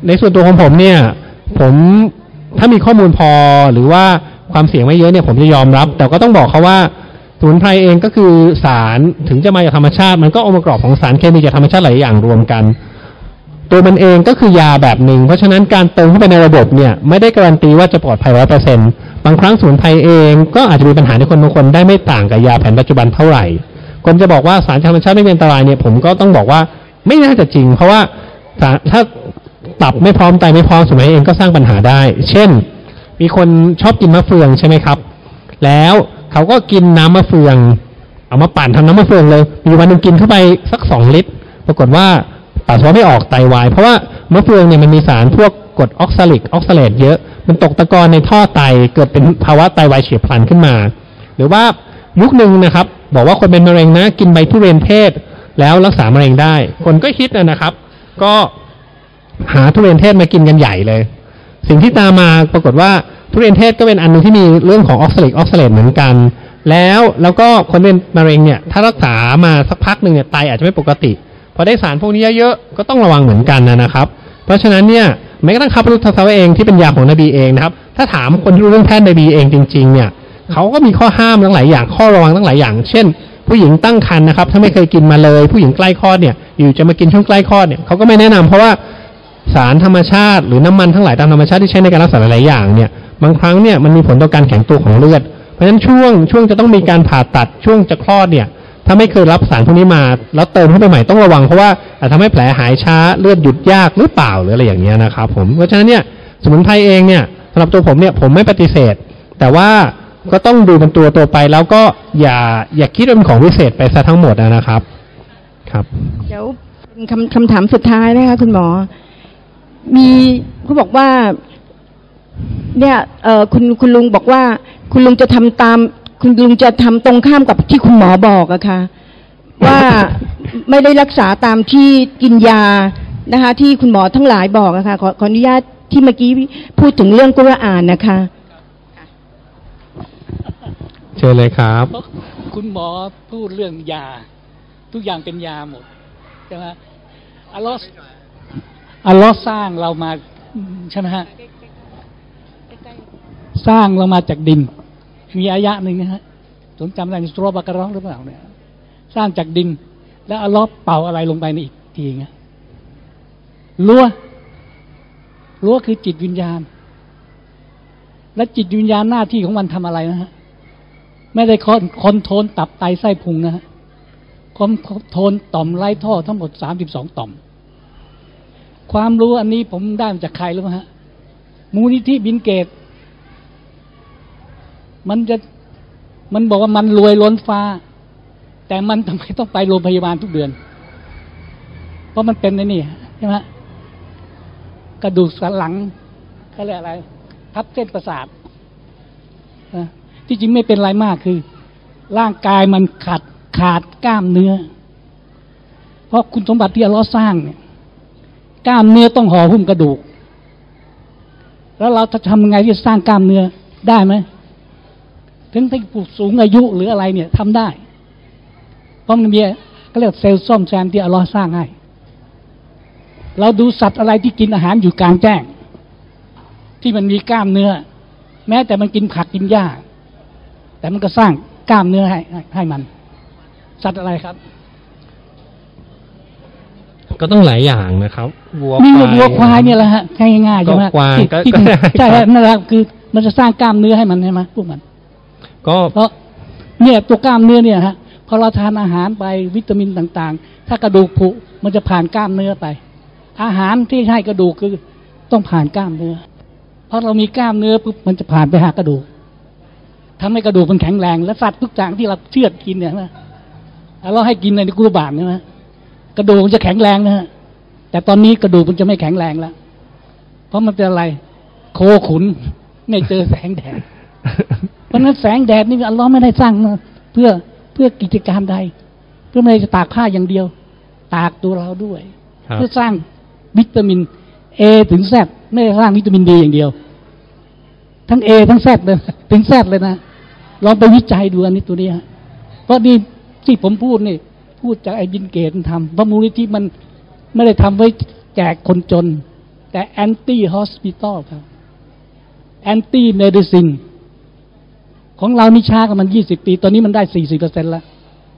ในส่วนตัวของผมเนี่ยผมถ้ามีข้อมูลพอหรือว่าความเสี่ยงไม่เยอะเนี่ยผมจะยอมรับแต่ก็ต้องบอกเขาว่าสมุนไพรเองก็คือสารถึงจะมาจากธรรมชาติมันก็องค์ประกอบของสารเคมีจากธรรมชาติหลายอย่างรวมกันตัวมันเองก็คือยาแบบหนึ่งเพราะฉะนั้นการเติมเข้าไปในระบบเนี่ยไม่ได้การันตีว่าจะปลอดภัยร้อยเปอร์เซ็นต์บางครั้งสมุนไพรเองก็อาจจะมีปัญหาในคนบางคนได้ไม่ต่างกับยาแผนปัจจุบันเท่าไหร่คนจะบอกว่าสารธรรมชาติไม่เป็นอันตรายเนี่ยผมก็ต้องบอกว่าไม่น่าจะจริงเพราะว่าถ้าตับไม่พร้อมไตไม่พร้อมสมุนไพรเองก็สร้างปัญหาได้เช่นมีคนชอบกินมะเฟืองใช่ไหมครับแล้วเขาก็กินน้ำมะเฟืองเอามาปั่นทำน้ำมะเฟืองเลยมีวันนึงกินเข้าไปสักสองลิตรปรากฏว่าปัสสาวะไม่ออกไตวายเพราะว่ามะเฟืองเนี่ยมันมีสารพวกกรดออกซาลิกออกซาเลตเยอะมันตกตะกอนในท่อไตเกิดเป็นภาวะไตวายเฉียบพลันขึ้นมาหรือว่ายุคนึงนะครับบอกว่าคนเป็นมะเร็งนะกินใบทุเรียนเทศแล้วรักษามะเร็งได้คนก็คิดนะครับก็หาทุเรียนเทศมากินกันใหญ่เลยสิ่งที่ตามมาปรากฏว่าทุเรียนเทศก็เป็นอันนึงที่มีเรื่องของออกซาลิกออกซาเลตเหมือนกันแล้วแล้วก็คนเป็นมะเร็งเนี่ยถ้ารักษามาสักพักหนึ่งเนี่ยไตอาจจะไม่ปกติพอได้สารพวกนี้เยอะๆก็ต้องระวังเหมือนกันนะครับเพราะฉะนั้นเนี่ยแม้กระทั่งคาปรุทัสสะเองที่เป็นยาของนบีเองนะครับถ้าถามคนที่รู้เรื่องแพทย์นบีเองจริงๆเนี่ยเขาก็มีข้อห้ามทั้งหลายอย่างข้อระวังทั้งหลายอย่างเช่นผู้หญิงตั้งครรภ์นะครับถ้าไม่เคยกินมาเลยผู้หญิงใกล้คลอดเนี่ยอยู่จะมากินช่วงใกล้คลอดเนี่ยเขาก็ไม่แนะนำเพราะว่าสารธรรมชาติหรือน้ำมันทั้งหลายตามธรรมชาติที่ใช้ในการรักษาหลายๆอย่างเนี่ยบางครั้งเนี่ยมันมีผลต่อการแข็งตัวของเลือดเพราะฉะนั้นช่วงช่วงจะต้องมีการผ่าตัดช่วงจะคลอดเนี่ยถ้าไม่เคยรับสารพวกนี้มาแล้วเติมเข้าไปใหม่ต้องระวังเพราะว่าอาจทำให้แผลหายช้าเลือดหยุดยากหรือเปล่าหรืออะไรอย่างเงี้ยนะครับผมเพราะฉะนั้นเนี่ยสมุนไพรเองเนี่ยสำหรับตัวผมเนี่ยผมไม่ปฏิเสธแต่ว่าก็ต้องดูเป็นตัวตัวไปแล้วก็อย่าอย่าคิดว่าเป็นของวิเศษไปซะทั้งหมดนะครับครับเดี๋ยวเป็นคำคำถามสุดท้ายนะคะคุณหมอมีเขาบอกว่าเนี่ยเอ่อคุณคุณลุงบอกว่าคุณลุงจะทำตามคุณลุงจะทำตรงข้ามกับที่คุณหมอบอกอะค่ะว่าไม่ได้รักษาตามที่กินยานะคะที่คุณหมอทั้งหลายบอกอะค่ะขอขออนุญาตที่เมื่อกี้พูดถึงเรื่องกุรอานนะคะเชิญเลยครับคุณหมอพูดเรื่องยาทุกอย่างเป็นยาหมดใช่ไหมอัลลอฮ์อัลลอฮ์สร้างเรามาใช่ไหมฮะสร้างเรามาจากดินมีอายะหนึ่งนะฮะผมจำได้ในสุรบะกะเราะห์หรือเปล่าเนี่ยสร้างจากดินแล้วอัลลอฮ์เป่าอะไรลงไปในอีกทีไงรั้วรั้วคือจิตวิญญาณและจิตวิญญาณหน้าที่ของมันทำอะไรนะฮะไม่ได้คอนโทรลตับไตไส้พุงนะฮะคอนโทรลต่อมไร้ท่อทั้งหมดสามสิบสองต่อมความรู้อันนี้ผมได้มาจากใครรู้ไหมฮะมูลนิธิบิลเกตส์มันจะมันบอกว่ามันรวยล้นฟ้าแต่มันทำไมต้องไปโรงพยาบาลทุกเดือนเพราะมันเป็นในนี่ใช่ไหมกระดูกสันหลังเขาเรียกอะไรทับเส้นประสาทที่จริงไม่เป็นไรมากคือร่างกายมันขาดขาดกล้ามเนื้อเพราะคุณสมบัติที่อัลเลาะห์สร้างเนี่ยกล้ามเนื้อต้องห่อหุ้มกระดูกแล้วเราจะทำยังไงที่จะสร้างกล้ามเนื้อได้ไหมถึงที่ผู้สูงอายุหรืออะไรเนี่ยทำได้เพราะมันมีก็เรียกเซลล์ซ่อมแซมที่อัลเลาะห์สร้างให้เราดูสัตว์อะไรที่กินอาหารอยู่กลางแจ้งที่มันมีกล้ามเนื้อแม้แต่มันกินผักกินหญ้าแต่มันก็สร้างกล้ามเนื้อให้ให้มันสัตว์อะไรครับก็ต้องหลายอย่างนะครับวัวมีวัวควายเนี่ยแหละฮะง่ายๆใช่ไหมที่ใช่นั่นแหละคือมันจะสร้างกล้ามเนื้อให้มันใช่ไหมพวกมันก็เพราะเนี่ยตัวกล้ามเนื้อเนี่ยฮะพอเราทานอาหารไปวิตามินต่างๆถ้ากระดูกผุมันจะผ่านกล้ามเนื้อไปอาหารที่ให้กระดูกคือต้องผ่านกล้ามเนื้อเพราะเรามีกล้ามเนื้อปุ๊บมันจะผ่านไปหากระดูกทำให้กระดูกมันแข็งแรงและสัตว์ทุกอย่างที่เราเชือดกินเนี่ยนะเราให้กินในกุรบานใช่ไหมกระดูกมันจะแข็งแรงนะฮะแต่ตอนนี้กระดูกมันจะไม่แข็งแรงแล้วเพราะมันเป็นอะไรโคขุนไม่เจอแสงแดดเพราะนั้นแสงแดดนี่อัลเลาะห์ไม่ได้สร้างเพื่อเพื่อกิจการใดเพื่อไม่ได้จะตากผ้าอย่างเดียวตากตัวเราด้วยเพื่อสร้างวิตามิน A ถึง Z ไม่ได้สร้างวิตามินดีอย่างเดียวทั้ง A ทั้ง Z เลยถึง Z เลยนะลองไปวิจัยดูอันนี้ตัวนี้ฮะเพราะนี่ที่ผมพูดนี่พูดจากไอ้บิลเกตส์ทำเพราะมูลนิธิมันไม่ได้ทำไว้แจกคนจนแต่แอนตี้ฮอสพิทอลครับแอนตี้เมดิซินของเรานี่ช้ากันมันยี่สิบปีตอนนี้มันได้สี่สิบเปอร์เซ็นต์แล้ว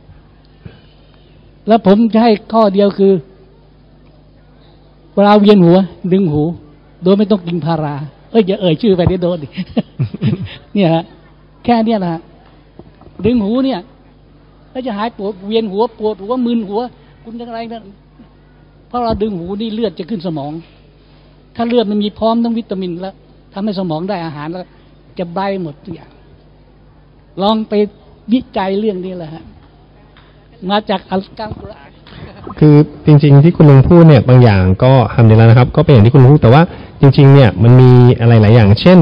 แล้วผมจะให้ข้อเดียวคือเวลาเวียนหัวดึงหูโดยไม่ต้องกินพาราเอ้ยอย่าเอ่ยชื่อไปเดี๋ยวโดนดิ เนี่ยฮะแค่เนี้ยนะฮะดึงหูเนี่ยแล้วจะหายปวดเวียนหัวปวดหัวมึนหัวคุณจะอะไรนะเพราะเราดึงหูนี่เลือดจะขึ้นสมองถ้าเลือดมันมีพร้อมทั้งวิตามินแล้วทำให้สมองได้อาหารแล้วจะไบหมดทุกอย่างลองไปวิจัยเรื่องนี้แหละฮะมาจากอัลกัมกุรอานคือจริงๆที่คุณลุงพูดเนี่ยบางอย่างก็ทำได้แล้วนะครับก็เป็นอย่างที่คุณลุงพูดแต่ว่าจริงๆเนี่ยมันมีอะไรหลายอย่างเช่น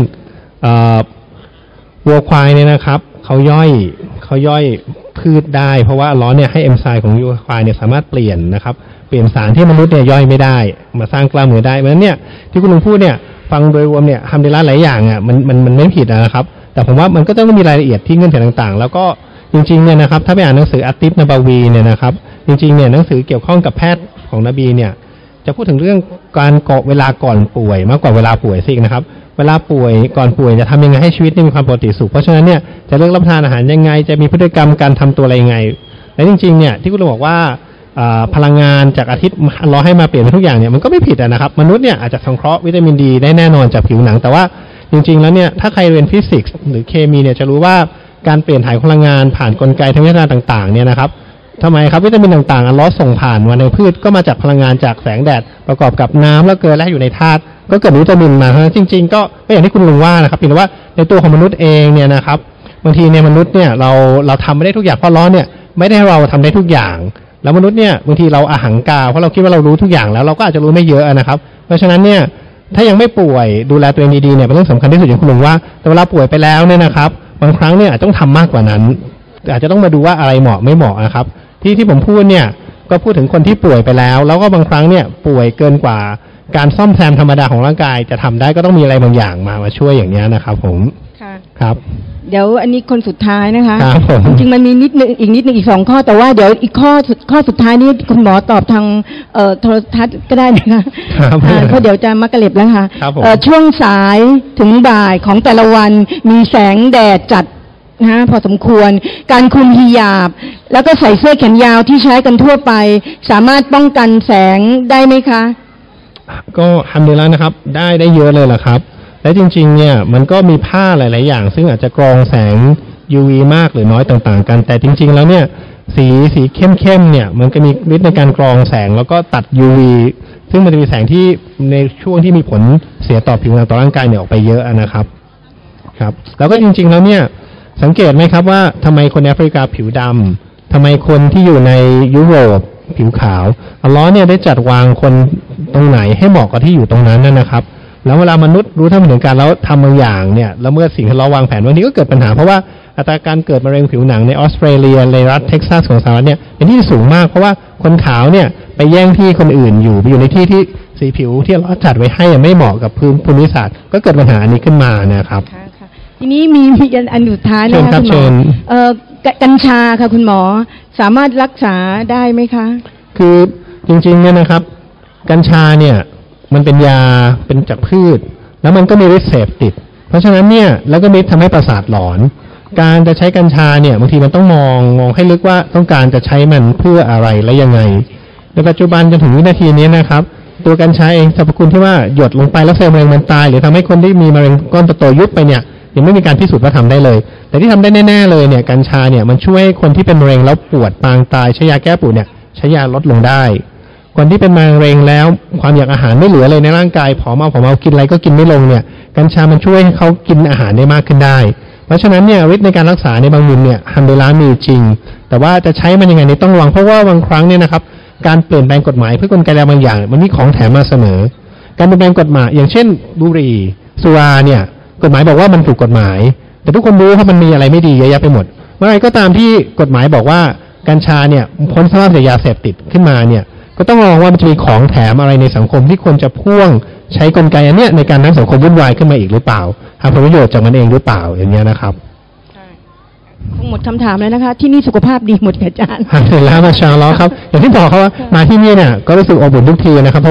วัวควายเนี่ยนะครับเขาย่อยเขาย่อยพืชได้เพราะว่าล้อเนี่ยให้เอนไซม์ของวัวควายเนี่ยสามารถเปลี่ยนนะครับเปลี่ยนสารที่มนุษย์เนี่ยย่อยไม่ได้มาสร้างกล้ามเนื้อได้เพราะฉะนั้นเนี่ยที่คุณลุงพูดเนี่ยฟังโดยรวมเนี่ยทำได้หลายอย่างอ่ะมันมันมันไม่ผิดนะครับแต่ผมว่ามันก็ต้องมีรายละเอียดที่เงื่อนไขต่างๆแล้วก็จริงๆเนี่ยนะครับถ้าไปอ่านหนังสืออาติฟนบาวีเนี่ยนะครับจริงๆเนี่ยหนังสือเกี่ยวข้องกับแพทย์ของนบีเนี่ยจะพูดถึงเรื่องการเกาะเวลาก่อนป่วยมากกว่าเวลาป่วยซินะครับเวลาป่วยก่อนป่วยจะทำยังไงให้ชีวิตมีความปกติสุขเพราะฉะนั้นเนี่ยจะเลือกรับประทานอาหารยังไงจะมีพฤติกรรมการทำตัวอะไรยังไงและจริงๆเนี่ยที่คุณลุงบอกว่าพลังงานจากอาทิตย์รอให้มาเปลี่ยนเป็นทุกอย่างเนี่ยมันก็ไม่ผิดนะครับมนุษย์เนี่ยอาจจะสังเคราะห์วิตามินดีได้แน่นอนจากผิวหนังแต่ว่าจริงๆแล้วเนี่ยถ้าใครเรียนฟิสิกส์หรือเคมีเนี่ยจะรู้ว่าการเปลี่ยนถ่ายพลังงานผ่านกลไกทางวิทยาศาสตร์ต่างๆเนี่ยนะครับทำไมครับวิตามินต่างๆอัลเลาะห์ส่งผ่านมาในพืชก็มาจากพลังงานจากแสงแดดประกอบกับน้ำแล้วเกลือและอยู่ในธาตุก็เกิดวิตามินมาเพราะฉะนั้นจริงๆก็อย่างที่คุณลุงว่านะครับเพียงแต่ว่าในตัวของมนุษย์เองเนี่ยนะครับบางทีในมนุษย์เนี่ยเราเราทำไม่ได้ทุกอย่างเพราะล้อเนี่ยไม่ได้เราทำได้ทุกอย่างแล้วมนุษย์เนี่ยบางทีเราอาหังกาเพราะเราคิดว่าเรารู้ทุกอย่างแล้วเราก็อาจจะรู้ไม่เยอะนะครับเพราะฉะนั้นเนี่ยถ้ายังไม่ป่วยดูแลตัวเองดีๆเนี่ยเป็นเรื่องสำคัญที่สุดอย่างคุณลุงว่าแต่เวลาป่วยไปแล้วเนี่ยนะครับบางครั้งเนี่ยอาจจะต้องทำมากกว่านั้นอาจจะต้องมาดูว่าอะไรเหมาะไม่เหมาะนะครับที่ที่ผมพูดเนี่ยก็พูดถึงคนที่ป่วยไปแล้วแล้วก็บางครั้งเนี่ยป่วยเกินกว่าการซ่อมแซมธรรมดาของร่างกายจะทำได้ก็ต้องมีอะไรบางอย่างมามาช่วยอย่างนี้นะครับผมค่ะครับเดี๋ยวอันนี้คนสุดท้ายนะคะครับผมจริงๆมันมีนิดนึงอีกนิดนึงอีกสองข้อแต่ว่าเดี๋ยวอีกข้อข้อสุดท้ายนี้คุณหมอตอบทางเอ่อโทรทัศน์ก็ได้นะคะเพราะเดี๋ยวจะมักกะเล็บแล้วค่ะช่วงสายถึงบ่ายของแต่ละวันมีแสงแดดจัดนะฮะพอสมควรการคลุมฮิญาบแล้วก็ใส่เสื้อแขนยาวที่ใช้กันทั่วไปสามารถป้องกันแสงได้ไหมคะก็ทำดีแล้วนะครับได้ได้เยอะเลยล่ะครับและจริงๆเนี่ยมันก็มีผ้าหลายๆอย่างซึ่งอาจจะกรองแสง ยู วี มากหรือน้อยต่างๆกันแต่จริงๆแล้วเนี่ยสีสีเข้มๆเนี่ยมันก็มีฤทธิ์ในการกรองแสงแล้วก็ตัด ยู วี ซึ่งมันจะมีแสงที่ในช่วงที่มีผลเสียต่อผิวหนังต่อร่างกายเนี่ยออกไปเยอะนะครับครับแล้วก็จริงๆแล้วเนี่ยสังเกตไหมครับว่าทำไมคนแอฟริกาผิวดำทำไมคนที่อยู่ในยุโรปผิวขาวอัลเลาะห์เนี่ยได้จัดวางคนตรงไหนให้เหมาะกับที่อยู่ตรงนั้นนะครับแล้วเวลามนุษย์รู้เท่าไม่ถึงการแล้วทำบางอย่างเนี่ยแล้วเมื่อสิ่งที่เราวางแผนวันนี้ก็เกิดปัญหาเพราะว่าอัตราการเกิดมะเร็งผิวหนังในออสเตรเลียในรัฐเท็กซัสของสหรัฐเนี่ยเป็นที่สูงมากเพราะว่าคนขาวเนี่ยไปแย่งที่คนอื่นอยู่ไปอยู่ในที่ที่สีผิวที่เราจัดไว้ให้ไม่เหมาะกับพื้นภูมิศาสตร์ก็เกิดปัญหานี้ขึ้นมานะครับทีนี้มีมีอันสุดท้ายนะคะคุณหมอเอ่อกัญชาค่ะคุณหมอสามารถรักษาได้ไหมคะคือจริงๆเนี่ยนะครับกัญชาเนี่ยมันเป็นยาเป็นจากพืชแล้วมันก็มีฤทธิ์เสพติดเพราะฉะนั้นเนี่ยแล้วก็มีทำให้ประสาทหลอนการจะใช้กัญชาเนี่ยบางทีมันต้องมองมองให้ลึกว่าต้องการจะใช้มันเพื่ออะไรและยังไงในปัจจุบันจนถึงวินาทีนี้นะครับตัวกัญชาเองสรรพคุณที่ว่าหยดลงไปแล้วเซลล์มะเร็งมันตายหรือทำให้คนที่มีมะเร็งก้อนโตๆยุบไปเนี่ยยังไม่มีการพิสูจน์ว่าทำได้เลยแต่ที่ทำได้แน่ๆเลยเนี่ยกัญชาเนี่ยมันช่วยคนที่เป็นมะเร็งแล้วปวดปางตายใช้ยาแก้ปวดเนี่ยใช้ยาลดลงได้คนที่เป็นมะเร็งแล้วความอยากอาหารไม่เหลือเลยในร่างกายผอมเอาผอมเอากินอะไรก็กินไม่ลงเนี่ยกัญชามันช่วยให้เขากินอาหารได้มากขึ้นได้เพราะฉะนั้นเนี่ยฤทธิ์ในการรักษาในบางมุมเนี่ยฮัมดุลิลละห์มีจริงแต่ว่าจะใช้มันยังไงนี่ต้องระวังเพราะว่าบางครั้งเนี่ยนะครับการเปลี่ยนแปลงกฎหมายเพื่อกลไกอะไรบางอย่างมันมีของแถมมาเสมอการเปลี่ยนแปลงกฎหมายอย่างเช่นบุหรี่สุราเนี่ยกฎหมายบอกว่ามันถูกกฎหมายแต่ทุกคนรู้ว่ามันมีอะไรไม่ดีเยอะแยะไปหมดเมื่อไรก็ตามที่กฎหมายบอกว่ากัญชาเนี่ยพ้นสภาพจากยาเสพติดขึ้นมาเนี่ยก็ต้องมองว่ามันจะมีของแถมอะไรในสังคมที่ควรจะพ่วงใช้กลไกอันเนี้ยในการนำสังคมวุ่นวายขึ้นมาอีกหรือเปล่าหาผลประโยชน์จากมันเองหรือเปล่าอย่างเงี้ยนะครับคงหมดคำถามแล้วนะคะที่นี่สุขภาพดีหมดอาจารย์เสร็จแล้วมาชาล้อครับอย่างที่บอกเขาว่ามาที่นี่เนี่ยก็รู้สึกอบอุ่นทุกทีนะครับเพราะว่า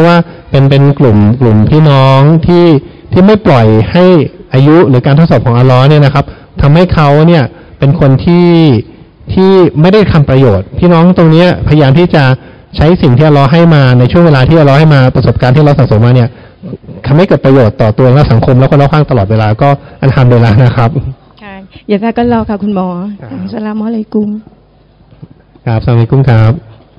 เป็นเป็นกลุ่มกลุ่มพี่น้องที่ที่ไม่ปล่อยให้อายุหรือการทดสอบของอัลเลาะห์เนี่ยนะครับทำให้เขาเนี่ยเป็นคนที่ที่ไม่ได้ทำประโยชน์พี่น้องตรงนี้พยายามที่จะใช้สิ่งที่อัลเลาะห์ให้มาในช่วงเวลาที่อัลเลาะห์ให้มาประสบการณ์ที่เราสะสมมาเนี่ยทำให้เกิดประโยชน์ต่อตัวและสังคมแล้วก็รอบข้างตลอดเวลาก็อัลฮัมดุลิลละห์นะครับค่ะอย่าซากันรอค่ะคุณหมออัสสลามุอะลัยกุมครับอัสสลามุอะลัยกุมครับ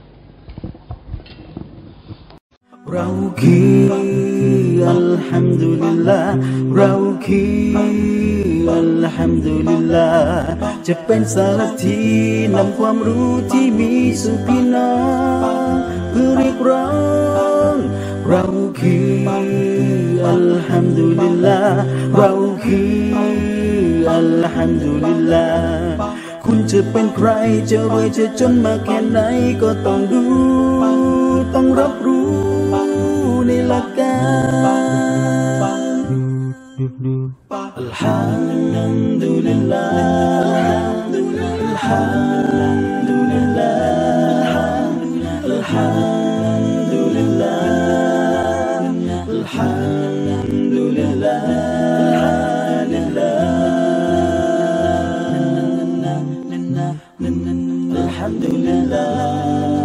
เราคืออัลฮัมดุลิลลาห์เราคืออัลฮัมดุลิลลาห์จะเป็นสารทีนำความรู้ที่มีสู่พี่น้องเพื่อเรียกร้องเราคืออัลฮัมดุลิลลาห์เราคืออัลฮัมดุลิลลาห์คุณจะเป็นใครจะรวยจะจนมาแค่ไหนก็ต้องดูต้องรับรู้ในหลักการอัลฮัมดุลิลลาห์อัลฮัมดุลิลลาห์อัลฮัมดุลิลลาห์อัลฮัมดุลิลลาห์ลิลลาห์อัลฮัมดุลิลลาห์